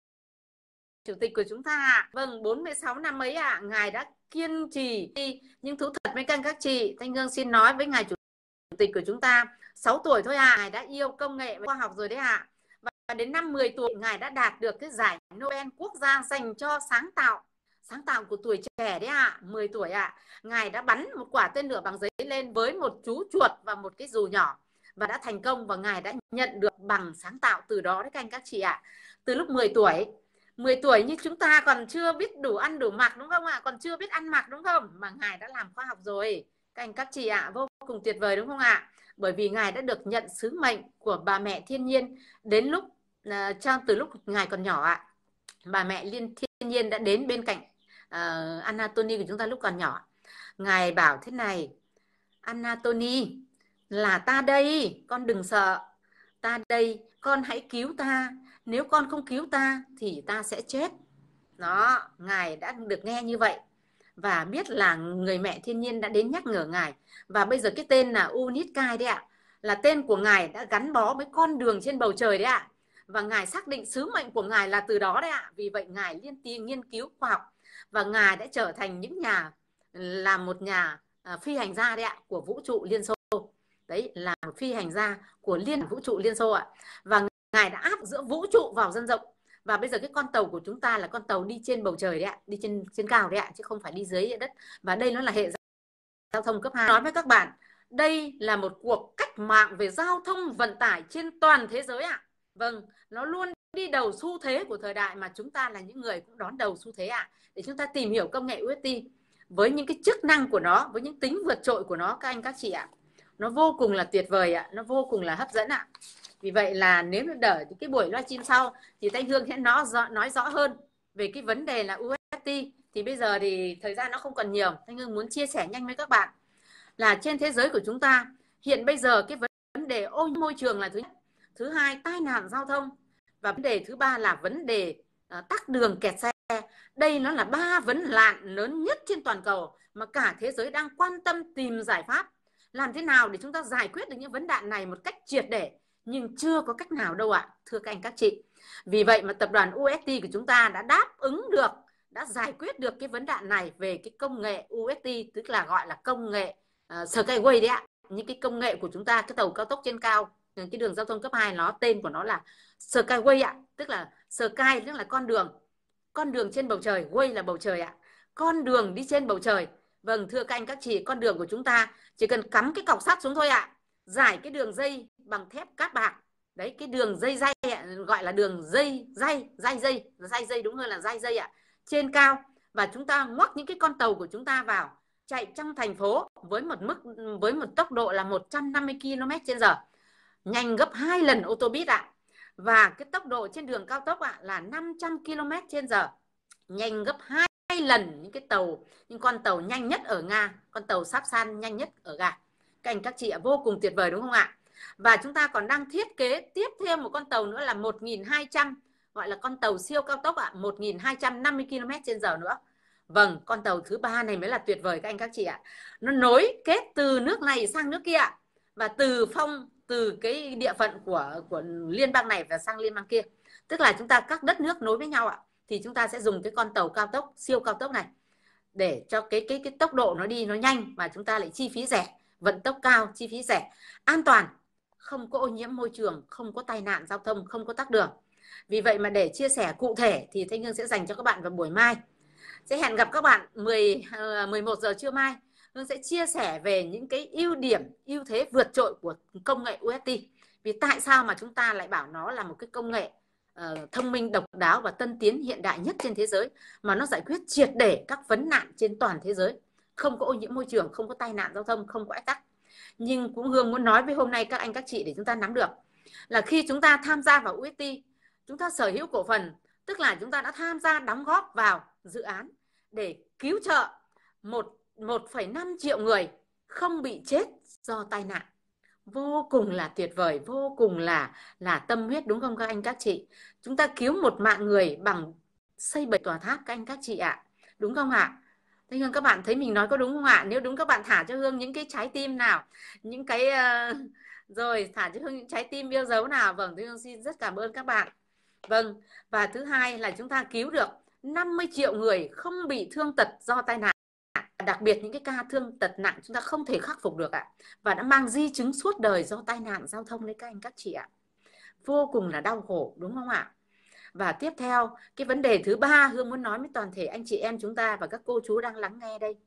Chủ tịch của chúng ta ạ. Vâng, bốn mươi sáu năm ấy ạ, Ngài đã kiên trì. Nhưng thú thật với các anh các chị, Thanh Hương xin nói với Ngài Chủ tịch của chúng ta, sáu tuổi thôi ạ, Ngài đã yêu công nghệ và khoa học rồi đấy ạ. Và đến năm mười tuổi, Ngài đã đạt được cái giải Nobel quốc gia dành cho sáng tạo. Sáng tạo của tuổi trẻ đấy ạ, à, mười tuổi ạ. À. Ngài đã bắn một quả tên lửa bằng giấy lên với một chú chuột và một cái dù nhỏ và đã thành công, và Ngài đã nhận được bằng sáng tạo từ đó đấy các anh các chị ạ. À. Từ lúc mười tuổi, mười tuổi như chúng ta còn chưa biết đủ ăn đủ mặc đúng không ạ? À? Còn chưa biết ăn mặc đúng không? Mà Ngài đã làm khoa học rồi. Các anh các chị ạ, à, vô cùng tuyệt vời đúng không ạ? À? Bởi vì Ngài đã được nhận sứ mệnh của bà mẹ thiên nhiên đến lúc uh, cho từ lúc Ngài còn nhỏ ạ. À. Bà mẹ liên thiên nhiên đã đến bên cạnh Uh, Anatoly của chúng ta lúc còn nhỏ. Ngài bảo thế này: Anatoly, là ta đây, con đừng sợ. Ta đây, con hãy cứu ta. Nếu con không cứu ta thì ta sẽ chết. Đó, Ngài đã được nghe như vậy và biết là người mẹ thiên nhiên đã đến nhắc nhở Ngài. Và bây giờ cái tên là Zhukay đấy ạ, là tên của Ngài đã gắn bó với con đường trên bầu trời đấy ạ. Và Ngài xác định sứ mệnh của Ngài là từ đó đấy ạ. Vì vậy Ngài liên tiên nghiên cứu khoa học và Ngài đã trở thành những nhà là một nhà phi hành gia đấy ạ, của vũ trụ Liên Xô. Đấy là phi hành gia của Liên vũ trụ Liên Xô ạ. Và Ngài đã áp giữa vũ trụ vào dân rộng. Và bây giờ cái con tàu của chúng ta là con tàu đi trên bầu trời đấy ạ, đi trên trên cao đấy ạ, chứ không phải đi dưới đất. Và đây nó là hệ giao thông cấp hai. Nói với các bạn, đây là một cuộc cách mạng về giao thông vận tải trên toàn thế giới ạ. Vâng, nó luôn đi đầu xu thế của thời đại, mà chúng ta là những người cũng đón đầu xu thế ạ. À, để chúng ta tìm hiểu công nghệ u ét tê với những cái chức năng của nó, với những tính vượt trội của nó các anh các chị ạ. À. Nó vô cùng là tuyệt vời ạ, à, nó vô cùng là hấp dẫn ạ. À. Vì vậy là nếu như đợi cái buổi livestream sau thì Thanh Hương sẽ nói rõ, nói rõ hơn về cái vấn đề là u ét tê. Thì bây giờ thì thời gian nó không còn nhiều, Thanh Hương muốn chia sẻ nhanh với các bạn là trên thế giới của chúng ta hiện bây giờ cái vấn đề ô nhiễm môi trường là thứ nhất, thứ hai tai nạn giao thông, và vấn đề thứ ba là vấn đề uh, tắc đường kẹt xe. Đây nó là ba vấn nạn lớn nhất trên toàn cầu mà cả thế giới đang quan tâm tìm giải pháp. Làm thế nào để chúng ta giải quyết được những vấn nạn này một cách triệt để, nhưng chưa có cách nào đâu ạ, à, thưa các anh các chị. Vì vậy mà tập đoàn u ét tê của chúng ta đã đáp ứng được, đã giải quyết được cái vấn nạn này về cái công nghệ u ét tê, tức là gọi là công nghệ uh, Skyway đấy ạ. Những cái công nghệ của chúng ta, cái tàu cao tốc trên cao, cái đường giao thông cấp hai, nó tên của nó là Skyway ạ, tức là Sky tức là con đường, con đường trên bầu trời, way là bầu trời ạ, con đường đi trên bầu trời. Vâng, thưa các anh các chị, con đường của chúng ta chỉ cần cắm cái cọc sắt xuống thôi ạ, giải cái đường dây bằng thép cát bạc đấy, cái đường dây dây ạ, gọi là đường dây dây dây dây dây dây đúng hơn là dây dây ạ, trên cao, và chúng ta ngoắc những cái con tàu của chúng ta vào chạy trong thành phố với một mức với một tốc độ là một trăm năm mươi ki lô mét trên giờ, nhanh gấp hai lần ô tô buýt ạ. Và cái tốc độ trên đường cao tốc ạ là năm trăm ki lô mét trên giờ, nhanh gấp hai lần những cái tàu, những con tàu nhanh nhất ở Nga, con tàu sáp san nhanh nhất ở Nga. Các anh các chị ạ, vô cùng tuyệt vời đúng không ạ? Và chúng ta còn đang thiết kế tiếp thêm một con tàu nữa là một nghìn hai trăm, gọi là con tàu siêu cao tốc ạ, một nghìn hai trăm năm mươi ki lô mét trên giờ nữa. Vâng, con tàu thứ ba này mới là tuyệt vời các anh các chị ạ. Nó nối kết từ nước này sang nước kia, và từ phong từ cái địa phận của của liên bang này và sang liên bang kia, tức là chúng ta các đất nước nối với nhau ạ, thì chúng ta sẽ dùng cái con tàu cao tốc, siêu cao tốc này để cho cái cái cái tốc độ nó đi nó nhanh, và chúng ta lại chi phí rẻ, vận tốc cao, chi phí rẻ, an toàn, không có ô nhiễm môi trường, không có tai nạn giao thông, không có tắc đường. Vì vậy mà để chia sẻ cụ thể thì Thanh Hương sẽ dành cho các bạn vào buổi mai. Sẽ hẹn gặp các bạn mười, mười một giờ trưa mai. Hương sẽ chia sẻ về những cái ưu điểm, ưu thế vượt trội của công nghệ u ét tê. Vì tại sao mà chúng ta lại bảo nó là một cái công nghệ uh, thông minh, độc đáo và tân tiến hiện đại nhất trên thế giới, mà nó giải quyết triệt để các vấn nạn trên toàn thế giới. Không có ô nhiễm môi trường, không có tai nạn giao thông, không có ách tắc. Nhưng cũng Hương muốn nói với hôm nay các anh các chị để chúng ta nắm được là khi chúng ta tham gia vào u ét tê, chúng ta sở hữu cổ phần, tức là chúng ta đã tham gia đóng góp vào dự án để cứu trợ một một phẩy năm triệu người không bị chết do tai nạn. Vô cùng là tuyệt vời, vô cùng là là tâm huyết đúng không các anh các chị? Chúng ta cứu một mạng người bằng xây bảy tòa tháp các anh các chị ạ. À. Đúng không ạ? À? Thế nhưng các bạn thấy mình nói có đúng không ạ? À? Nếu đúng các bạn thả cho Hương những cái trái tim nào, những cái uh... rồi thả cho Hương những trái tim yêu dấu nào. Vâng, Hương xin rất cảm ơn các bạn. Vâng, và thứ hai là chúng ta cứu được năm mươi triệu người không bị thương tật do tai nạn. Đặc biệt những cái ca thương tật nặng chúng ta không thể khắc phục được ạ. Và đã mang di chứng suốt đời do tai nạn giao thông đấy các anh các chị ạ. Vô cùng là đau khổ đúng không ạ? Và tiếp theo, cái vấn đề thứ ba Hương muốn nói với toàn thể anh chị em chúng ta và các cô chú đang lắng nghe đây,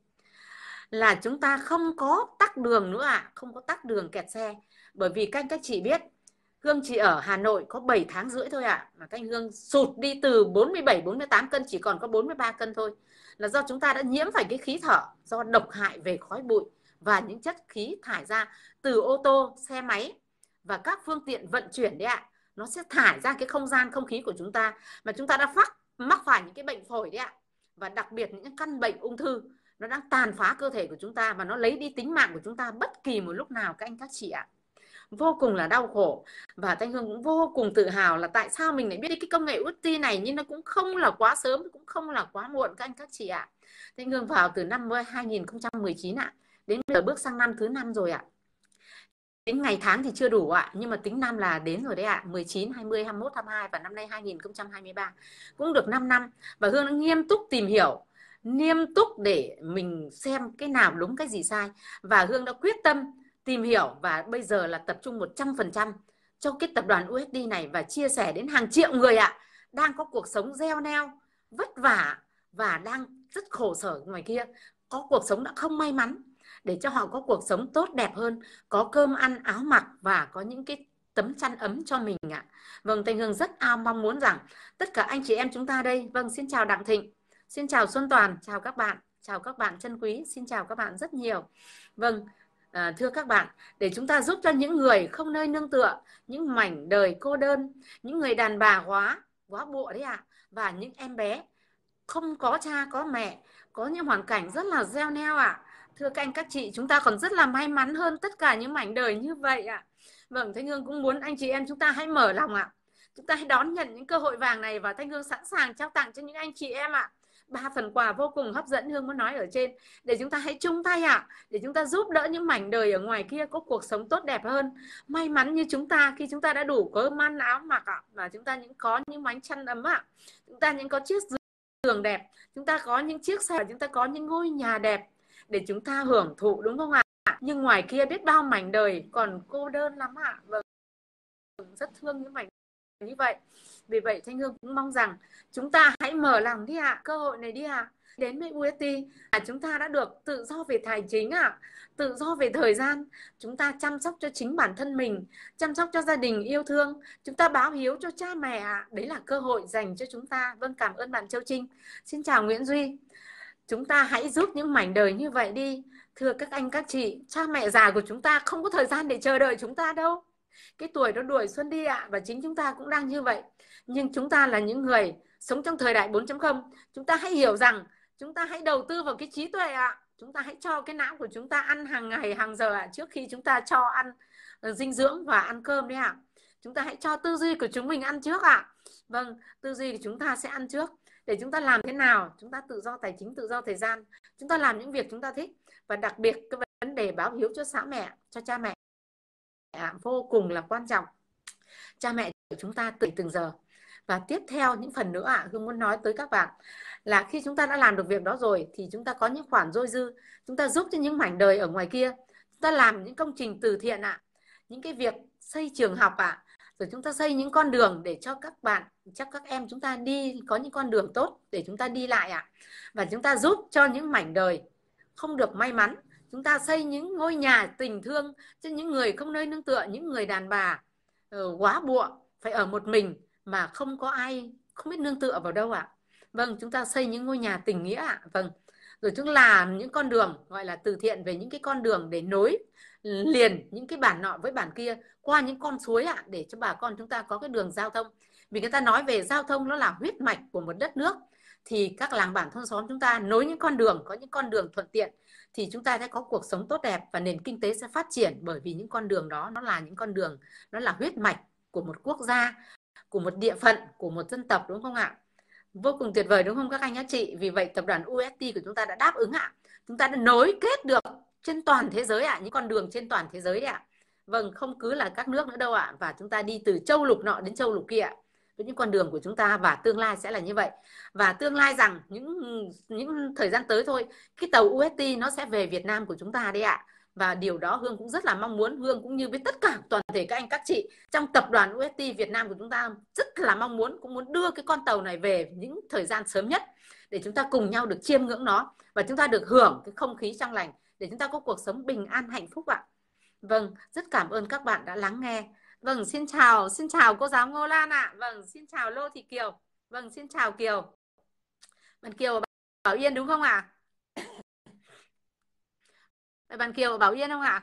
là chúng ta không có tắc đường nữa ạ, không có tắc đường kẹt xe. Bởi vì các anh các chị biết, Hương chỉ ở Hà Nội có bảy tháng rưỡi thôi ạ, mà các anh Hương sụt đi từ bốn mươi bảy, bốn mươi tám cân chỉ còn có bốn mươi ba cân thôi. Là do chúng ta đã nhiễm phải cái khí thở do độc hại về khói bụi và những chất khí thải ra từ ô tô, xe máy và các phương tiện vận chuyển đấy ạ. Nó sẽ thải ra cái không gian không khí của chúng ta, mà chúng ta đã phát mắc phải những cái bệnh phổi đấy ạ. Và đặc biệt những căn bệnh ung thư nó đang tàn phá cơ thể của chúng ta, và nó lấy đi tính mạng của chúng ta bất kỳ một lúc nào các anh các chị ạ. Vô cùng là đau khổ. Và Thanh Hương cũng vô cùng tự hào là tại sao mình lại biết cái công nghệ u ét tê này, nhưng nó cũng không là quá sớm, cũng không là quá muộn các anh các chị ạ. Thanh Hương vào từ năm hai nghìn không trăm mười chín ạ, đến bây giờ bước sang năm thứ năm rồi ạ. Tính ngày tháng thì chưa đủ ạ, nhưng mà tính năm là đến rồi đấy ạ. mười chín, hai mươi, hai mươi mốt, hai mươi hai và năm nay hai nghìn không trăm hai mươi ba. Cũng được năm năm. Và Hương đã nghiêm túc tìm hiểu, nghiêm túc để mình xem cái nào đúng cái gì sai. Và Hương đã quyết tâm tìm hiểu, và bây giờ là tập trung một trăm phần trăm cho cái tập đoàn u ét tê này, và chia sẻ đến hàng triệu người ạ, đang có cuộc sống gieo neo, vất vả và đang rất khổ sở ngoài kia, có cuộc sống đã không may mắn, để cho họ có cuộc sống tốt đẹp hơn, có cơm ăn áo mặc và có những cái tấm chăn ấm cho mình ạ. Vâng, Thanh Hương rất ao mong muốn rằng tất cả anh chị em chúng ta đây. Vâng, xin chào Đặng Thịnh, xin chào Xuân Toàn, chào các bạn, chào các bạn chân quý, xin chào các bạn rất nhiều. Vâng, à, thưa các bạn, để chúng ta giúp cho những người không nơi nương tựa, những mảnh đời cô đơn, những người đàn bà quá quá bụa đấy ạ, à, và những em bé không có cha có mẹ, có những hoàn cảnh rất là gieo neo ạ. À. Thưa các anh các chị, chúng ta còn rất là may mắn hơn tất cả những mảnh đời như vậy ạ. À. Vâng, Thanh Hương cũng muốn anh chị em chúng ta hãy mở lòng ạ. À. Chúng ta hãy đón nhận những cơ hội vàng này và Thanh Hương sẵn sàng trao tặng cho những anh chị em ạ. À. Ba phần quà vô cùng hấp dẫn Hương muốn nói ở trên, để chúng ta hãy chung tay ạ, à, để chúng ta giúp đỡ những mảnh đời ở ngoài kia có cuộc sống tốt đẹp hơn, may mắn như chúng ta khi chúng ta đã đủ cơm ăn áo mặc ạ, à, và chúng ta những có những mảnh chăn ấm ạ, à. Chúng ta những có chiếc giường đẹp, chúng ta có những chiếc xe, chúng ta có những ngôi nhà đẹp để chúng ta hưởng thụ, đúng không ạ? Nhưng ngoài kia biết bao mảnh đời còn cô đơn lắm ạ. Vâng, rất thương những mảnh như vậy. Vì vậy Thanh Hương cũng mong rằng chúng ta hãy mở lòng đi ạ, cơ hội này đi ạ. Đến với u ét tê là chúng ta đã được tự do về tài chính ạ, tự do về thời gian, chúng ta chăm sóc cho chính bản thân mình, chăm sóc cho gia đình yêu thương, chúng ta báo hiếu cho cha mẹ ạ. Đấy là cơ hội dành cho chúng ta. Vâng, cảm ơn bạn Châu Trinh. Xin chào Nguyễn Duy. Chúng ta hãy giúp những mảnh đời như vậy đi. Thưa các anh các chị, cha mẹ già của chúng ta không có thời gian để chờ đợi chúng ta đâu. Cái tuổi nó đuổi xuân đi ạ, và chính chúng ta cũng đang như vậy. Nhưng chúng ta là những người sống trong thời đại bốn chấm không. Chúng ta hãy hiểu rằng chúng ta hãy đầu tư vào cái trí tuệ ạ. Chúng ta hãy cho cái não của chúng ta ăn hàng ngày, hàng giờ ạ, trước khi chúng ta cho ăn dinh dưỡng và ăn cơm đấy ạ. Chúng ta hãy cho tư duy của chúng mình ăn trước ạ. Vâng, tư duy của chúng ta sẽ ăn trước. Để chúng ta làm thế nào chúng ta tự do tài chính, tự do thời gian, chúng ta làm những việc chúng ta thích. Và đặc biệt cái vấn đề báo hiếu cho xã mẹ, cho cha mẹ vô cùng là quan trọng. Cha mẹ của chúng ta từng từng giờ. Và tiếp theo những phần nữa ạ, Hương muốn nói tới các bạn là khi chúng ta đã làm được việc đó rồi thì chúng ta có những khoản dôi dư, chúng ta giúp cho những mảnh đời ở ngoài kia. Chúng ta làm những công trình từ thiện ạ, những cái việc xây trường học ạ, rồi chúng ta xây những con đường để cho các bạn, cho các em chúng ta đi có những con đường tốt để chúng ta đi lại ạ. Và chúng ta giúp cho những mảnh đời không được may mắn, chúng ta xây những ngôi nhà tình thương cho những người không nơi nương tựa, những người đàn bà quá bụa phải ở một mình mà không có ai, không biết nương tựa vào đâu ạ. Vâng, chúng ta xây những ngôi nhà tình nghĩa ạ. Vâng, rồi chúng làm những con đường gọi là từ thiện, về những cái con đường để nối liền những cái bản nọ với bản kia qua những con suối ạ, để cho bà con chúng ta có cái đường giao thông. Vì người ta nói về giao thông nó là huyết mạch của một đất nước, thì các làng bản thôn xóm chúng ta nối những con đường, có những con đường thuận tiện thì chúng ta sẽ có cuộc sống tốt đẹp và nền kinh tế sẽ phát triển, bởi vì những con đường đó nó là những con đường, nó là huyết mạch của một quốc gia, của một địa phận, của một dân tộc, đúng không ạ? Vô cùng tuyệt vời đúng không các anh các chị? Vì vậy tập đoàn u ét tê của chúng ta đã đáp ứng ạ. Chúng ta đã nối kết được trên toàn thế giới ạ, những con đường trên toàn thế giới đấy ạ. Vâng, không cứ là các nước nữa đâu ạ. Và chúng ta đi từ châu lục nọ đến châu lục kia ạ, với những con đường của chúng ta, và tương lai sẽ là như vậy. Và tương lai rằng những những thời gian tới thôi, cái tàu u ét tê nó sẽ về Việt Nam của chúng ta đấy ạ. Và điều đó Hương cũng rất là mong muốn, Hương cũng như với tất cả toàn thể các anh các chị trong tập đoàn u ét tê Việt Nam của chúng ta rất là mong muốn, cũng muốn đưa cái con tàu này về những thời gian sớm nhất để chúng ta cùng nhau được chiêm ngưỡng nó và chúng ta được hưởng cái không khí trong lành để chúng ta có cuộc sống bình an hạnh phúc ạ. Vâng, rất cảm ơn các bạn đã lắng nghe. Vâng, xin chào, xin chào cô giáo Ngô Lan ạ. Vâng, xin chào Lô Thị Kiều. Vâng, xin chào Kiều. Bạn Kiều Bảo Yên đúng không ạ? Bạn Kiều Bảo Yên không ạ?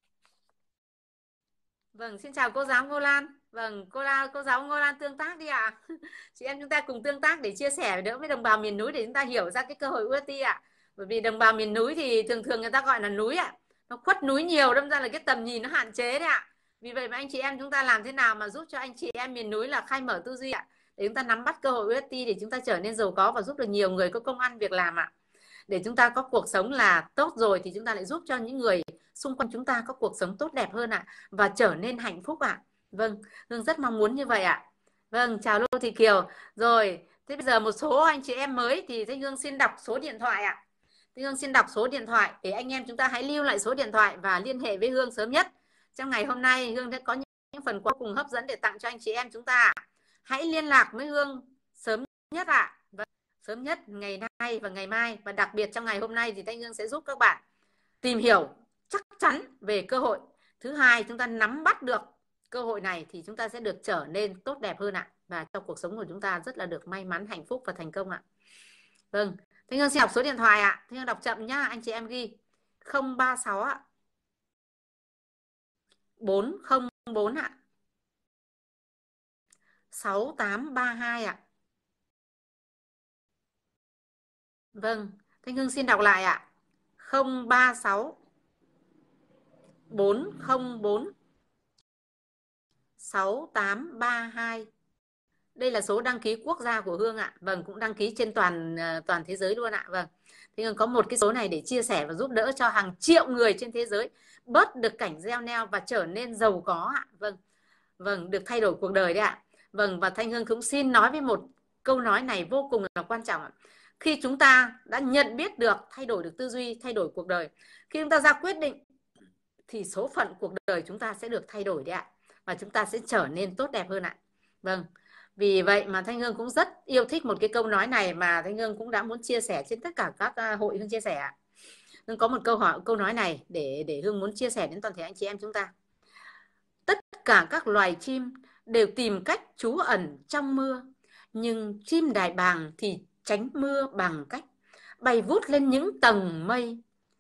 Vâng, xin chào cô giáo Ngô Lan. Vâng, cô la, cô giáo Ngô Lan tương tác đi ạ. À. Chị em chúng ta cùng tương tác để chia sẻ đỡ với đồng bào miền núi để chúng ta hiểu ra cái cơ hội u ét tê ạ. À. Bởi vì đồng bào miền núi thì thường thường người ta gọi là núi ạ. À. Nó khuất núi nhiều, đâm ra là cái tầm nhìn nó hạn chế đấy ạ. À. Vì vậy mà anh chị em chúng ta làm thế nào mà giúp cho anh chị em miền núi là khai mở tư duy ạ. À. Để chúng ta nắm bắt cơ hội u ét tê để chúng ta trở nên giàu có và giúp được nhiều người có công ăn việc làm ạ. À. Để chúng ta có cuộc sống là tốt rồi thì chúng ta lại giúp cho những người xung quanh chúng ta có cuộc sống tốt đẹp hơn ạ. À, và trở nên hạnh phúc ạ. À. Vâng, Hương rất mong muốn như vậy ạ. À. Vâng, chào Lô Thị Kiều. Rồi, thế bây giờ một số anh chị em mới thì Thanh Hương xin đọc số điện thoại ạ. À. Thanh Hương xin đọc số điện thoại để anh em chúng ta hãy lưu lại số điện thoại và liên hệ với Hương sớm nhất. Trong ngày hôm nay Hương sẽ có những phần quà cùng hấp dẫn để tặng cho anh chị em chúng ta. Hãy liên lạc với Hương sớm nhất ạ. À. Vâng, sớm nhất ngày nay và ngày mai, và đặc biệt trong ngày hôm nay thì Thanh Hương sẽ giúp các bạn tìm hiểu chắc chắn về cơ hội. Thứ hai, chúng ta nắm bắt được cơ hội này thì chúng ta sẽ được trở nên tốt đẹp hơn ạ. Và trong cuộc sống của chúng ta rất là được may mắn, hạnh phúc và thành công ạ. Vâng, Thanh Hương xin đọc số điện thoại ạ. Thanh Hương đọc chậm nhá, anh chị em ghi. không ba sáu ạ. bốn không bốn ạ. sáu tám ba hai ạ. Vâng, Thanh Hương xin đọc lại ạ. không ba sáu bốn không bốn sáu tám ba hai. Đây là số đăng ký quốc gia của Hương ạ. Vâng, cũng đăng ký trên toàn toàn thế giới luôn ạ. Vâng. Thanh Hương có một cái số này để chia sẻ và giúp đỡ cho hàng triệu người trên thế giới bớt được cảnh gieo neo và trở nên giàu có ạ. Vâng. Vâng, được thay đổi cuộc đời đấy ạ. Vâng, và Thanh Hương cũng xin nói với một câu nói này vô cùng là quan trọng ạ. Khi chúng ta đã nhận biết được, thay đổi được tư duy, thay đổi cuộc đời, khi chúng ta ra quyết định thì số phận cuộc đời chúng ta sẽ được thay đổi đấy ạ. Và chúng ta sẽ trở nên tốt đẹp hơn ạ. Vâng. Vì vậy mà Thanh Hương cũng rất yêu thích một cái câu nói này mà Thanh Hương cũng đã muốn chia sẻ trên tất cả các hội Hương chia sẻ. Hương có một câu hỏi, câu nói này để để Hương muốn chia sẻ đến toàn thể anh chị em chúng ta. Tất cả các loài chim đều tìm cách trú ẩn trong mưa, nhưng chim đại bàng thì tránh mưa bằng cách bay vút lên những tầng mây.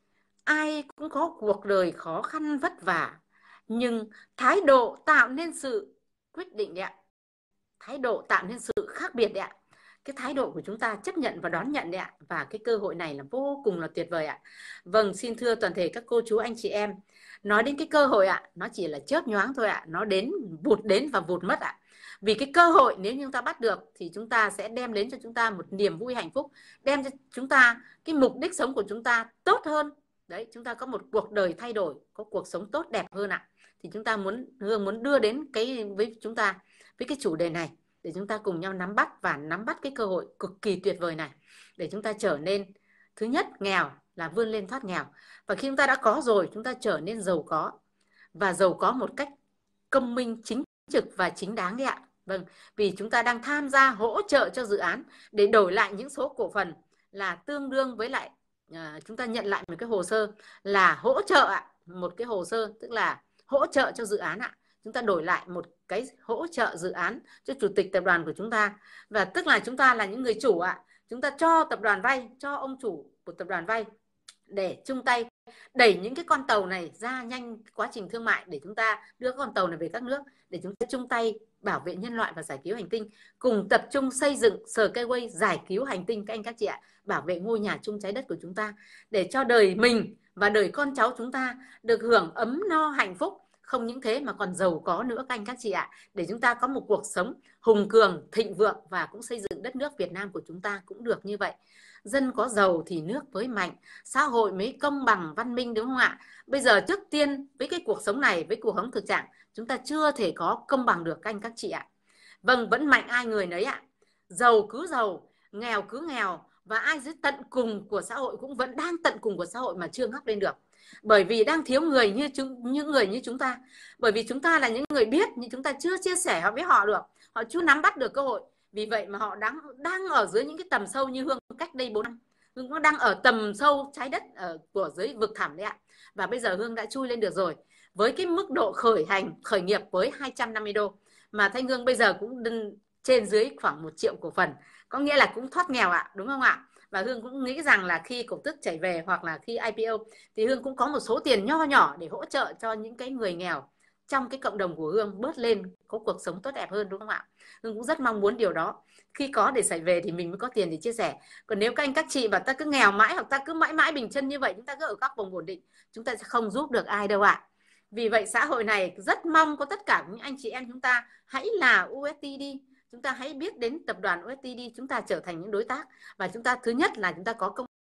Ai cũng có cuộc đời khó khăn vất vả, nhưng thái độ tạo nên sự quyết định đấy ạ. Thái độ tạo nên sự khác biệt đấy ạ. Cái thái độ của chúng ta chấp nhận và đón nhận đấy ạ. Và cái cơ hội này là vô cùng là tuyệt vời ạ. Vâng, xin thưa toàn thể các cô chú anh chị em, nói đến cái cơ hội ạ, nó chỉ là chớp nhoáng thôi ạ. Nó đến, vụt đến và vụt mất ạ. Vì cái cơ hội nếu như chúng ta bắt được thì chúng ta sẽ đem đến cho chúng ta một niềm vui hạnh phúc, đem cho chúng ta cái mục đích sống của chúng ta tốt hơn. Đấy, chúng ta có một cuộc đời thay đổi, có cuộc sống tốt đẹp hơn ạ. Thì chúng ta muốn, Hương muốn đưa đến cái với chúng ta với cái chủ đề này để chúng ta cùng nhau nắm bắt và nắm bắt cái cơ hội cực kỳ tuyệt vời này để chúng ta trở nên, thứ nhất, nghèo là vươn lên thoát nghèo, và khi chúng ta đã có rồi chúng ta trở nên giàu có, và giàu có một cách công minh, chính trực và chính đáng đấy ạ. Vâng, vì chúng ta đang tham gia hỗ trợ cho dự án để đổi lại những số cổ phần là tương đương với lại à, chúng ta nhận lại một cái hồ sơ là hỗ trợ ạ, một cái hồ sơ tức là hỗ trợ cho dự án ạ. Chúng ta đổi lại một cái hỗ trợ dự án cho chủ tịch tập đoàn của chúng ta, và tức là chúng ta là những người chủ ạ. Chúng ta cho tập đoàn vay, cho ông chủ của tập đoàn vay để chung tay đẩy những cái con tàu này ra nhanh quá trình thương mại, để chúng ta đưa con tàu này về các nước, để chúng ta chung tay bảo vệ nhân loại và giải cứu hành tinh, cùng tập trung xây dựng Skyway giải cứu hành tinh các anh các chị ạ, bảo vệ ngôi nhà chung trái đất của chúng ta, để cho đời mình và đời con cháu chúng ta được hưởng ấm no hạnh phúc. Không những thế mà còn giàu có nữa các anh các chị ạ, để chúng ta có một cuộc sống hùng cường, thịnh vượng, và cũng xây dựng đất nước Việt Nam của chúng ta cũng được như vậy. Dân có giàu thì nước mới mạnh, xã hội mới công bằng văn minh, đúng không ạ? Bây giờ trước tiên với cái cuộc sống này, với cuộc sống thực trạng, chúng ta chưa thể có công bằng được các anh các chị ạ. Vâng, vẫn mạnh ai người nấy ạ. Giàu cứ giàu, nghèo cứ nghèo, và ai dưới tận cùng của xã hội cũng vẫn đang tận cùng của xã hội mà chưa ngóc lên được. Bởi vì đang thiếu người như chúng, những người như chúng ta. Bởi vì chúng ta là những người biết nhưng chúng ta chưa chia sẻ với họ được, họ chưa nắm bắt được cơ hội. Vì vậy mà họ đang đang ở dưới những cái tầm sâu như Hương cách đây bốn năm. Hương cũng đang ở tầm sâu trái đất ở của dưới vực thẳm đấy ạ. Và bây giờ Hương đã chui lên được rồi. Với cái mức độ khởi hành, khởi nghiệp với hai trăm năm mươi đô. Mà Thanh Hương bây giờ cũng trên dưới khoảng một triệu cổ phần. Có nghĩa là cũng thoát nghèo ạ, đúng không ạ? Và Hương cũng nghĩ rằng là khi cổ tức chảy về hoặc là khi i pê o thì Hương cũng có một số tiền nho nhỏ để hỗ trợ cho những cái người nghèo trong cái cộng đồng của Hương bớt lên, có cuộc sống tốt đẹp hơn, đúng không ạ? Hương cũng rất mong muốn điều đó. Khi có để xảy về thì mình mới có tiền để chia sẻ. Còn nếu các anh các chị bảo ta cứ nghèo mãi hoặc ta cứ mãi mãi bình chân như vậy, chúng ta cứ ở các vùng ổn định, chúng ta sẽ không giúp được ai đâu ạ. Vì vậy xã hội này rất mong có tất cả những anh chị em chúng ta hãy là u ét tê đi. Chúng ta hãy biết đến tập đoàn u ét tê đi, chúng ta trở thành những đối tác. Và chúng ta thứ nhất là chúng ta có công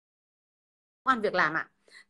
ăn việc làm ạ.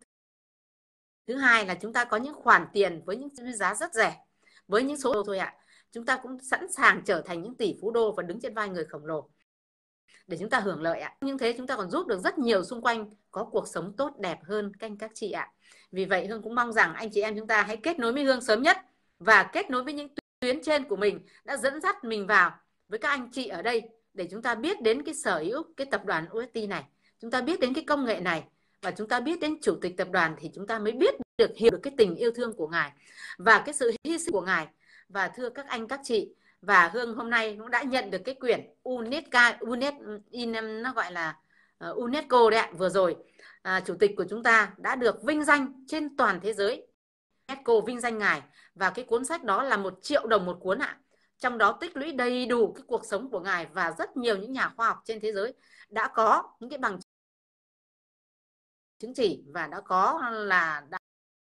Thứ hai là chúng ta có những khoản tiền với những giá rất rẻ, với những số đô thôi ạ. Chúng ta cũng sẵn sàng trở thành những tỷ phú đô và đứng trên vai người khổng lồ để chúng ta hưởng lợi ạ. Nhưng thế chúng ta còn giúp được rất nhiều xung quanh có cuộc sống tốt đẹp hơn các anh các chị ạ. Vì vậy Hương cũng mong rằng anh chị em chúng ta hãy kết nối với Hương sớm nhất và kết nối với những tuyến trên của mình đã dẫn dắt mình vào với các anh chị ở đây để chúng ta biết đến cái sở hữu cái tập đoàn u ét tê này, chúng ta biết đến cái công nghệ này, và chúng ta biết đến chủ tịch tập đoàn thì chúng ta mới biết được, hiểu được cái tình yêu thương của ngài và cái sự hy sinh của ngài. Và thưa các anh các chị, và Hương hôm nay cũng đã nhận được cái quyển UNESCO, UNESCO nó gọi là uh, UNESCO đấy ạ. Vừa rồi à, chủ tịch của chúng ta đã được vinh danh trên toàn thế giới, UNESCO vinh danh ngài, và cái cuốn sách đó là một triệu đồng một cuốn ạ. Trong đó tích lũy đầy đủ cái cuộc sống của ngài, và rất nhiều những nhà khoa học trên thế giới đã có những cái bằng chứng chỉ và đã có là đã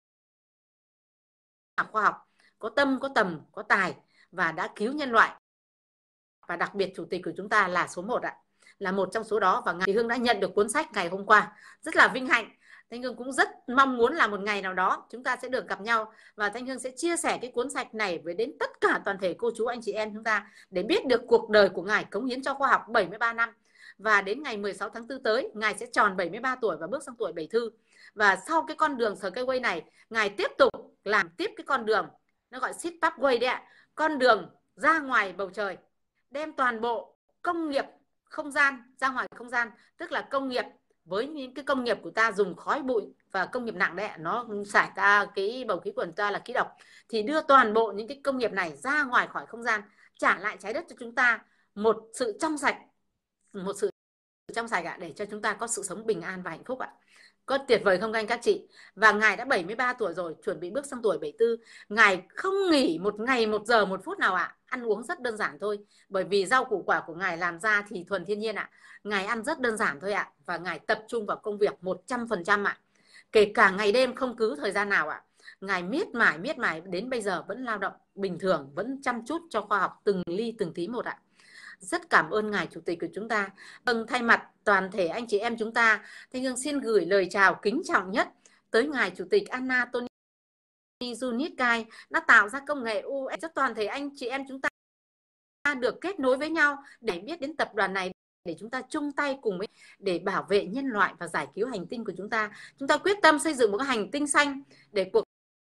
khoa học có tâm, có tầm, có tài và đã cứu nhân loại. Và đặc biệt chủ tịch của chúng ta là số một ạ, là một trong số đó. Và ngài Hương đã nhận được cuốn sách ngày hôm qua, rất là vinh hạnh. Thanh Hương cũng rất mong muốn là một ngày nào đó chúng ta sẽ được gặp nhau, và Thanh Hương sẽ chia sẻ cái cuốn sách này với đến tất cả toàn thể cô chú anh chị em chúng ta, để biết được cuộc đời của ngài cống hiến cho khoa học bảy mươi ba năm. Và đến ngày mười sáu tháng tư tới, ngài sẽ tròn bảy mươi ba tuổi và bước sang tuổi bảy thư. Và sau cái con đường Skyway này, ngài tiếp tục làm tiếp cái con đường nó gọi Seed Pathway đấy ạ, con đường ra ngoài bầu trời, đem toàn bộ công nghiệp không gian ra ngoài không gian, tức là công nghiệp với những cái công nghiệp của ta dùng khói bụi và công nghiệp nặng đấy, nó xả ta cái bầu khí quyển ta là khí độc, thì đưa toàn bộ những cái công nghiệp này ra ngoài khỏi không gian, trả lại trái đất cho chúng ta một sự trong sạch, một sự trong sạch ạ, để cho chúng ta có sự sống bình an và hạnh phúc ạ. Có tuyệt vời không các anh các chị? Và ngài đã bảy mươi ba tuổi rồi, chuẩn bị bước sang tuổi bảy tư. Ngài không nghỉ một ngày, một giờ, một phút nào ạ. Ăn uống rất đơn giản thôi, bởi vì rau củ quả của ngài làm ra thì thuần thiên nhiên ạ. Ngài ăn rất đơn giản thôi ạ. Và ngài tập trung vào công việc một trăm phần trăm ạ. Kể cả ngày đêm không cứ thời gian nào ạ. Ngài miết mải, miết mải đến bây giờ vẫn lao động bình thường, vẫn chăm chút cho khoa học từng ly từng tí một ạ. Rất cảm ơn ngài chủ tịch của chúng ta. Vâng, thay mặt toàn thể anh chị em chúng ta, Thanh Hương xin gửi lời chào kính trọng nhất tới ngài chủ tịch Anatoly Zhuknikai đã tạo ra công nghệ u ét cho toàn thể anh chị em chúng ta được kết nối với nhau để biết đến tập đoàn này, để chúng ta chung tay cùng với để bảo vệ nhân loại và giải cứu hành tinh của chúng ta. Chúng ta quyết tâm xây dựng một cái hành tinh xanh để cuộc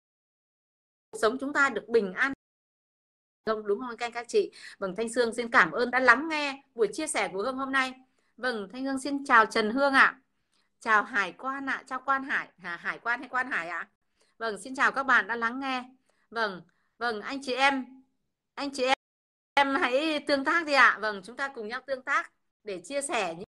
sống chúng ta được bình an. Đúng, đúng không các anh các chị? Vâng, Thanh Hương xin cảm ơn đã lắng nghe buổi chia sẻ của Hương hôm nay. Vâng, Thanh Hương xin chào Trần Hương ạ. Chào Hải Quan ạ, chào Quan Hải, à, Hải Quan hay Quan Hải ạ? Vâng, xin chào các bạn đã lắng nghe. Vâng, vâng anh chị em, anh chị em, em hãy tương tác đi ạ. Vâng, chúng ta cùng nhau tương tác để chia sẻ những,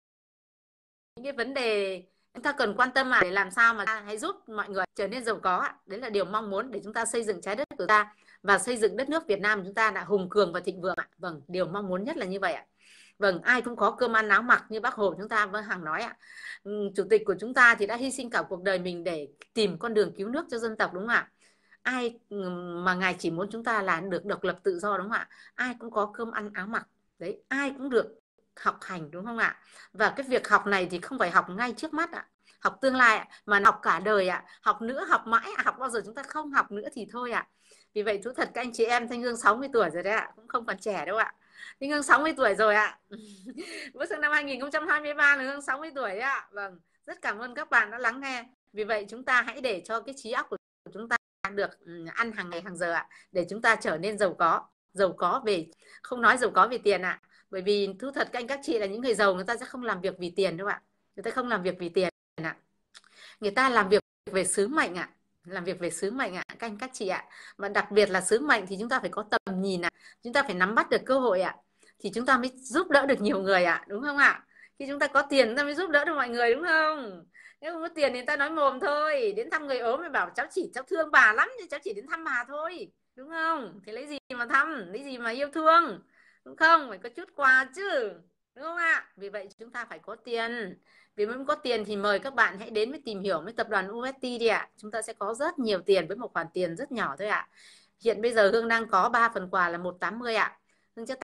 những cái vấn đề chúng ta cần quan tâm ạ, để làm sao mà hãy giúp mọi người trở nên giàu có ạ. Đấy là điều mong muốn để chúng ta xây dựng trái đất của ta và xây dựng đất nước Việt Nam chúng ta đã hùng cường và thịnh vượng ạ. Vâng, điều mong muốn nhất là như vậy ạ. Vâng, ai cũng có cơm ăn áo mặc như bác Hồ chúng ta vẫn hàng nói ạ. Chủ tịch của chúng ta thì đã hy sinh cả cuộc đời mình để tìm con đường cứu nước cho dân tộc, đúng không ạ? Ai mà ngài chỉ muốn chúng ta là được độc lập tự do, đúng không ạ? Ai cũng có cơm ăn áo mặc, đấy, ai cũng được học hành, đúng không ạ? Và cái việc học này thì không phải học ngay trước mắt ạ, học tương lai ạ, mà học cả đời ạ, học nữa, học mãi, học bao giờ chúng ta không học nữa thì thôi ạ. Vì vậy thú thật các anh chị em, Thanh Hương sáu mươi tuổi rồi đấy ạ, cũng không còn trẻ đâu ạ. Thanh Hương sáu mươi tuổi rồi ạ. Bước sang năm hai nghìn không trăm hai mươi ba là Hương sáu mươi tuổi đấy ạ. Vâng, rất cảm ơn các bạn đã lắng nghe. Vì vậy chúng ta hãy để cho cái trí óc của chúng ta được ăn hàng ngày hàng giờ ạ, để chúng ta trở nên giàu có, giàu có về, không nói giàu có về tiền ạ, bởi vì thú thật các anh các chị là những người giàu người ta sẽ không làm việc vì tiền đâu ạ, người ta không làm việc vì tiền ạ, người ta làm việc về sứ mệnh ạ, làm việc về sứ mệnh ạ, các anh các chị ạ. Và đặc biệt là sứ mệnh thì chúng ta phải có tầm nhìn ạ, chúng ta phải nắm bắt được cơ hội ạ, thì chúng ta mới giúp đỡ được nhiều người ạ, đúng không ạ? Khi chúng ta có tiền chúng ta mới giúp đỡ được mọi người, đúng không? Nếu không có tiền thì ta nói mồm thôi, đến thăm người ốm mới bảo cháu chỉ cháu thương bà lắm thì cháu chỉ đến thăm bà thôi, đúng không? Thì lấy gì mà thăm, lấy gì mà yêu thương, đúng không? Phải có chút quà chứ, đúng không ạ? Vì vậy chúng ta phải có tiền. Vì muốn có tiền thì mời các bạn hãy đến với tìm hiểu với tập đoàn u ét tê đi ạ. Chúng ta sẽ có rất nhiều tiền với một khoản tiền rất nhỏ thôi ạ. Hiện bây giờ Hương đang có ba phần quà là một trăm tám mươi ạ. Hương cho các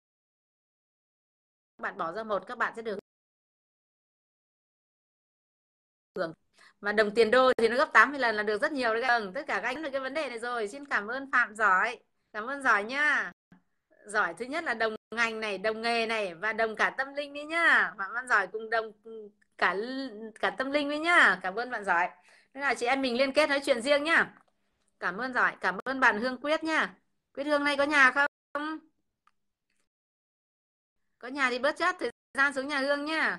bạn bỏ ra một, các bạn sẽ được hưởng. Và đồng tiền đô thì nó gấp tám mươi lần là được rất nhiều đấy. Vâng, tất cả các anh được cái vấn đề này rồi. Xin cảm ơn Phạm Giỏi. Cảm ơn Giỏi nha. Giỏi thứ nhất là đồng ngành này, đồng nghề này và đồng cả tâm linh đi nhá. Phạm Văn Giỏi cùng đồng cả cả tâm linh với nhá. Cảm ơn bạn Giỏi. Thế là chị em mình liên kết nói chuyện riêng nhá. Cảm ơn Giỏi, cảm ơn bạn Hương Quyết nhá. Quyết Hương này có nhà không? Có nhà thì bớt chất thời gian xuống nhà Hương nhá.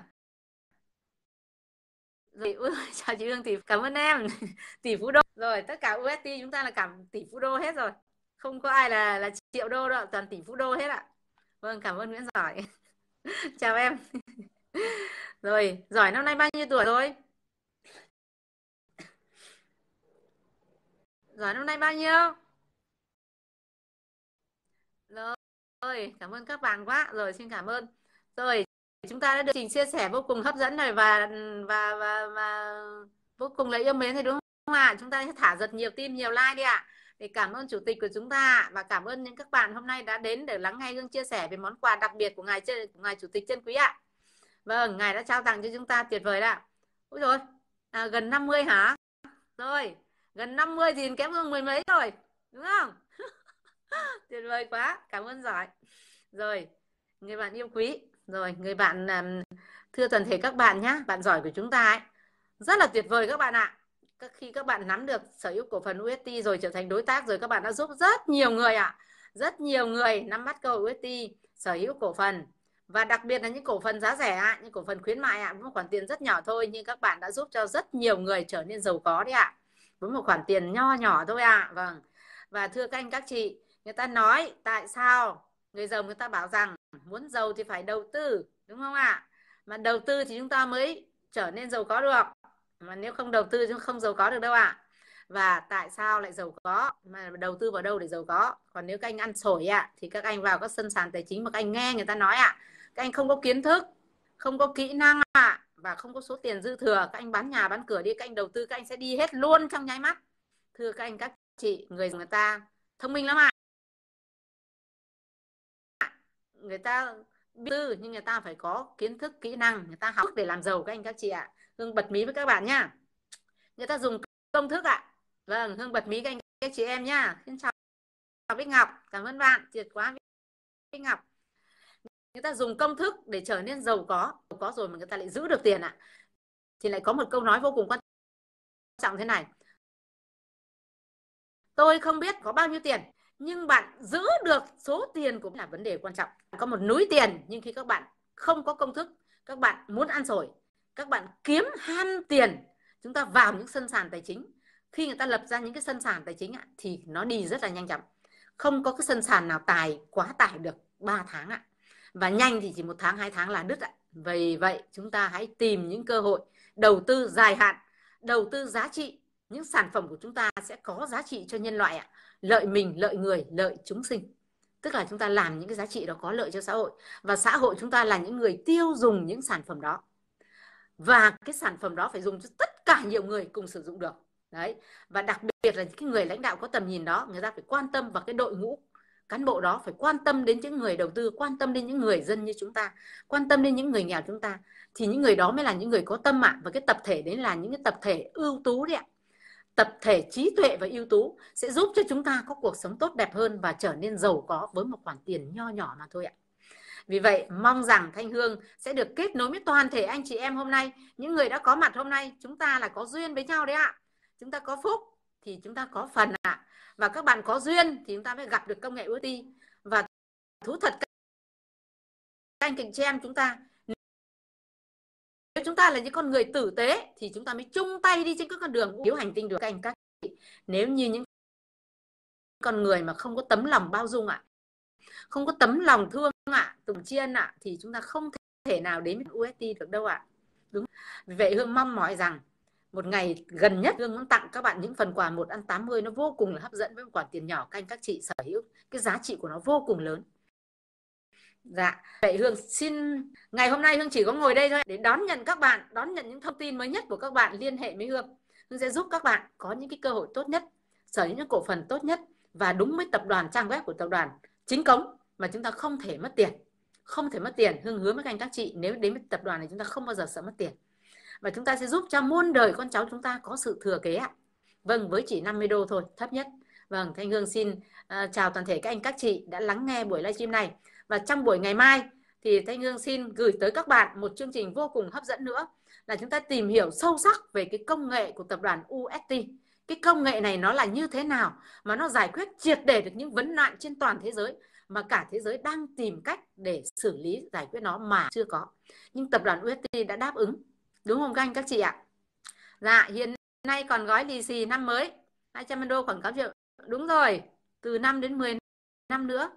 Rồi, ui, chào chị Hương, tỷ cảm ơn em. Tỷ phú đô. Rồi tất cả u ét tê chúng ta là cảm tỷ phú đô hết rồi. Không có ai là là triệu đô đâu, toàn tỷ phú đô hết ạ. Vâng, cảm ơn Nguyễn Giỏi. Chào em. Rồi, Giỏi năm nay bao nhiêu tuổi rồi? Giỏi năm nay bao nhiêu? Rồi, cảm ơn các bạn quá. Rồi, xin cảm ơn. Rồi, chúng ta đã được trình chia sẻ vô cùng hấp dẫn rồi và và và và vô cùng là yêu mến rồi đúng không ạ? Chúng ta sẽ thả giật nhiều tim, nhiều like đi ạ. Để cảm ơn chủ tịch của chúng ta và cảm ơn những các bạn hôm nay đã đến để lắng nghe Hương chia sẻ về món quà đặc biệt của ngài của ngài chủ tịch chân quý ạ. Vâng, ngài đã trao tặng cho chúng ta, tuyệt vời đó. Úi rồi, à, gần năm mươi hả? Rồi, gần năm mươi thì kém Hương mười mấy rồi, đúng không? Tuyệt vời quá, cảm ơn Giỏi. Rồi, người bạn yêu quý, rồi người bạn um, thưa toàn thể các bạn nhé, bạn Giỏi của chúng ta ấy, rất là tuyệt vời các bạn ạ. Các khi các bạn nắm được sở hữu cổ phần u ét tê rồi trở thành đối tác rồi, các bạn đã giúp rất nhiều người ạ. Rất nhiều người nắm bắt cơ hội u ét tê, sở hữu cổ phần và đặc biệt là những cổ phần giá rẻ ạ, những cổ phần khuyến mại ạ, với một khoản tiền rất nhỏ thôi nhưng các bạn đã giúp cho rất nhiều người trở nên giàu có đấy ạ. Với một khoản tiền nho nhỏ thôi ạ. Vâng. Và thưa các anh các chị, người ta nói tại sao người giàu người ta bảo rằng muốn giàu thì phải đầu tư, đúng không ạ? Mà đầu tư thì chúng ta mới trở nên giàu có được, mà nếu không đầu tư thì không giàu có được đâu ạ. Và tại sao lại giàu có, mà đầu tư vào đâu để giàu có? Còn nếu các anh ăn xổi ạ thì các anh vào các sân sàn tài chính mà các anh nghe người ta nói ạ, các anh không có kiến thức, không có kỹ năng ạ, và không có số tiền dư thừa, các anh bán nhà bán cửa đi, các anh đầu tư các anh sẽ đi hết luôn trong nháy mắt. Thưa các anh các chị, người người ta thông minh lắm ạ. Người ta tư nhưng người ta phải có kiến thức, kỹ năng, người ta học để làm giàu các anh các chị ạ. Hương bật mí với các bạn nhá. Người ta dùng công thức ạ. Vâng, Hương bật mí các anh các chị em nhá. Xin chào Bích Ngọc, cảm ơn bạn, tuyệt quá Bích Ngọc. Người ta dùng công thức để trở nên giàu có, giàu có rồi mà người ta lại giữ được tiền ạ. Thì lại có một câu nói vô cùng quan trọng thế này: tôi không biết có bao nhiêu tiền, nhưng bạn giữ được số tiền cũng là vấn đề quan trọng. Có một núi tiền nhưng khi các bạn không có công thức, các bạn muốn ăn rồi, các bạn kiếm ham tiền, chúng ta vào những sân sàn tài chính. Khi người ta lập ra những cái sân sàn tài chính thì nó đi rất là nhanh chóng. Không có cái sân sàn nào tài quá tải được ba tháng ạ. Và nhanh thì chỉ một tháng, hai tháng là đứt ạ. Vì vậy chúng ta hãy tìm những cơ hội đầu tư dài hạn, đầu tư giá trị. Những sản phẩm của chúng ta sẽ có giá trị cho nhân loại ạ. Lợi mình, lợi người, lợi chúng sinh. Tức là chúng ta làm những cái giá trị đó có lợi cho xã hội. Và xã hội chúng ta là những người tiêu dùng những sản phẩm đó. Và cái sản phẩm đó phải dùng cho tất cả nhiều người cùng sử dụng được. Đấy. Và đặc biệt là những người lãnh đạo có tầm nhìn đó, người ta phải quan tâm vào cái đội ngũ cán bộ đó, phải quan tâm đến những người đầu tư, quan tâm đến những người dân như chúng ta, quan tâm đến những người nghèo chúng ta. Thì những người đó mới là những người có tâm ạ. Và cái tập thể đấy là những cái tập thể ưu tú đấy ạ. Tập thể trí tuệ và ưu tú sẽ giúp cho chúng ta có cuộc sống tốt đẹp hơn và trở nên giàu có với một khoản tiền nho nhỏ mà thôi ạ. Vì vậy mong rằng Thanh Hương sẽ được kết nối với toàn thể anh chị em hôm nay, những người đã có mặt hôm nay. Chúng ta là có duyên với nhau đấy ạ. Chúng ta có phúc thì chúng ta có phần ạ. Và các bạn có duyên thì chúng ta mới gặp được công nghệ u ét tê. Và thú thật các anh chị em chúng ta, nếu chúng ta là những con người tử tế thì chúng ta mới chung tay đi trên các con đường cứu hành tinh được các anh các chị. Nếu như những con người mà không có tấm lòng bao dung ạ, không có tấm lòng thương ạ, tùng tri ân ạ, thì chúng ta không thể nào đến với u ét tê được đâu ạ. Đúng. Vì vậy Hương mong mỏi rằng một ngày gần nhất Hương muốn tặng các bạn những phần quà một ăn tám mươi nó vô cùng là hấp dẫn, với một khoản tiền nhỏ các anh các chị sở hữu, cái giá trị của nó vô cùng lớn. Dạ, vậy Hương xin ngày hôm nay Hương chỉ có ngồi đây thôi để đón nhận các bạn, đón nhận những thông tin mới nhất của các bạn, liên hệ với Hương. Hương sẽ giúp các bạn có những cái cơ hội tốt nhất, sở hữu những cổ phần tốt nhất và đúng với tập đoàn, trang web của tập đoàn chính cống mà chúng ta không thể mất tiền. Không thể mất tiền, Hương hứa với các anh các chị, nếu đến với tập đoàn này chúng ta không bao giờ sợ mất tiền. Và chúng ta sẽ giúp cho muôn đời con cháu chúng ta có sự thừa kế ạ. Vâng, với chỉ năm mươi đô thôi, thấp nhất. Vâng, Thanh Hương xin uh, chào toàn thể các anh các chị đã lắng nghe buổi livestream này. Và trong buổi ngày mai thì Thanh Hương xin gửi tới các bạn một chương trình vô cùng hấp dẫn nữa, là chúng ta tìm hiểu sâu sắc về cái công nghệ của tập đoàn u ét tê. Cái công nghệ này nó là như thế nào mà nó giải quyết triệt để được những vấn nạn trên toàn thế giới mà cả thế giới đang tìm cách để xử lý, giải quyết nó mà chưa có. Nhưng tập đoàn u ét tê đã đáp ứng. Đúng không các anh các chị ạ? Dạ, hiện nay còn gói lì xì năm mới hai trăm đô khoảng tám triệu. Đúng rồi. từ năm đến mười năm nữa.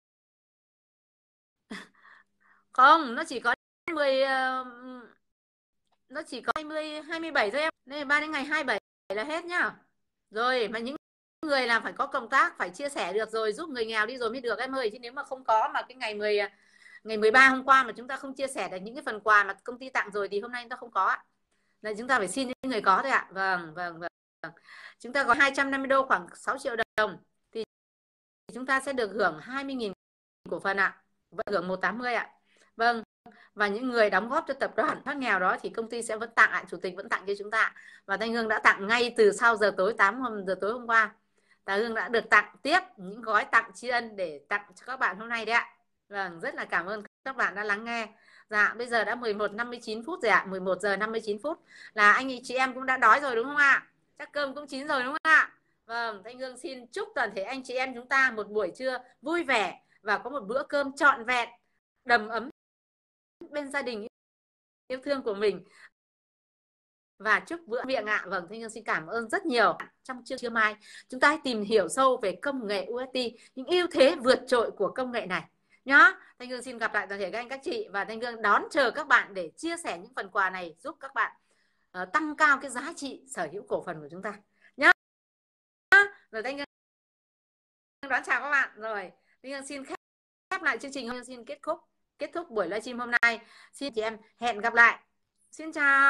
Không, nó chỉ có mười ờ, nó chỉ có hai mươi hai mươi bảy thôi em. Nên ba đến ngày hai mươi bảy là hết nhá. Rồi mà những người làm phải có công tác, phải chia sẻ được rồi, giúp người nghèo đi rồi mới được em ơi. Chứ nếu mà không có, mà cái ngày mười ngày mười ba hôm qua mà chúng ta không chia sẻ được những cái phần quà mà công ty tặng rồi thì hôm nay chúng ta không có ạ. Là chúng ta phải xin những người có thôi ạ. Vâng, vâng, vâng. Chúng ta có hai trăm năm mươi đô, khoảng sáu triệu đồng thì chúng ta sẽ được hưởng hai mươi nghìn cổ phần ạ. Vẫn hưởng một trăm tám mươi ạ. Vâng. Và những người đóng góp cho tập đoàn thoát nghèo đó thì công ty sẽ vẫn tặng ạ, chủ tịch vẫn tặng cho chúng ta. Và Thanh Hương đã tặng ngay từ sau giờ tối tám giờ tối hôm qua. Thanh Hương đã được tặng tiếp những gói tặng tri ân để tặng cho các bạn hôm nay đấy ạ. Vâng, rất là cảm ơn các bạn đã lắng nghe. Dạ, bây giờ đã mười một năm mươi chín phút rồi ạ, mười một giờ năm mươi chín phút. Là anh chị em cũng đã đói rồi đúng không ạ? Chắc cơm cũng chín rồi đúng không ạ? Vâng, Thanh Hương xin chúc toàn thể anh chị em chúng ta một buổi trưa vui vẻ và có một bữa cơm trọn vẹn, đầm ấm bên gia đình yêu thương của mình. Và chúc bữa miệng ạ. Vâng, Thanh Hương xin cảm ơn rất nhiều. Trong trưa trưa mai chúng ta hãy tìm hiểu sâu về công nghệ u ét tê, những ưu thế vượt trội của công nghệ này nhá. Thanh Hương xin gặp lại toàn thể các anh các chị, và Thanh Hương đón chờ các bạn để chia sẻ những phần quà này giúp các bạn uh, tăng cao cái giá trị sở hữu cổ phần của chúng ta nhá. Rồi Thanh Hương đón chào các bạn. Rồi Thanh Hương xin khép, khép lại chương trình. Thanh Hương xin kết thúc kết thúc buổi livestream hôm nay. Xin chị em hẹn gặp lại. Xin chào.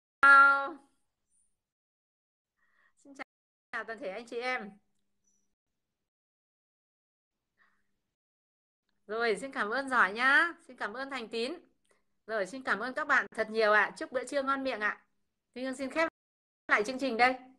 Xin chào toàn thể anh chị em. Rồi, xin cảm ơn giỏi nhá. Xin cảm ơn Thành Tín. Rồi, xin cảm ơn các bạn thật nhiều ạ. Chúc bữa trưa ngon miệng ạ. Thanh Hương xin khép lại chương trình đây.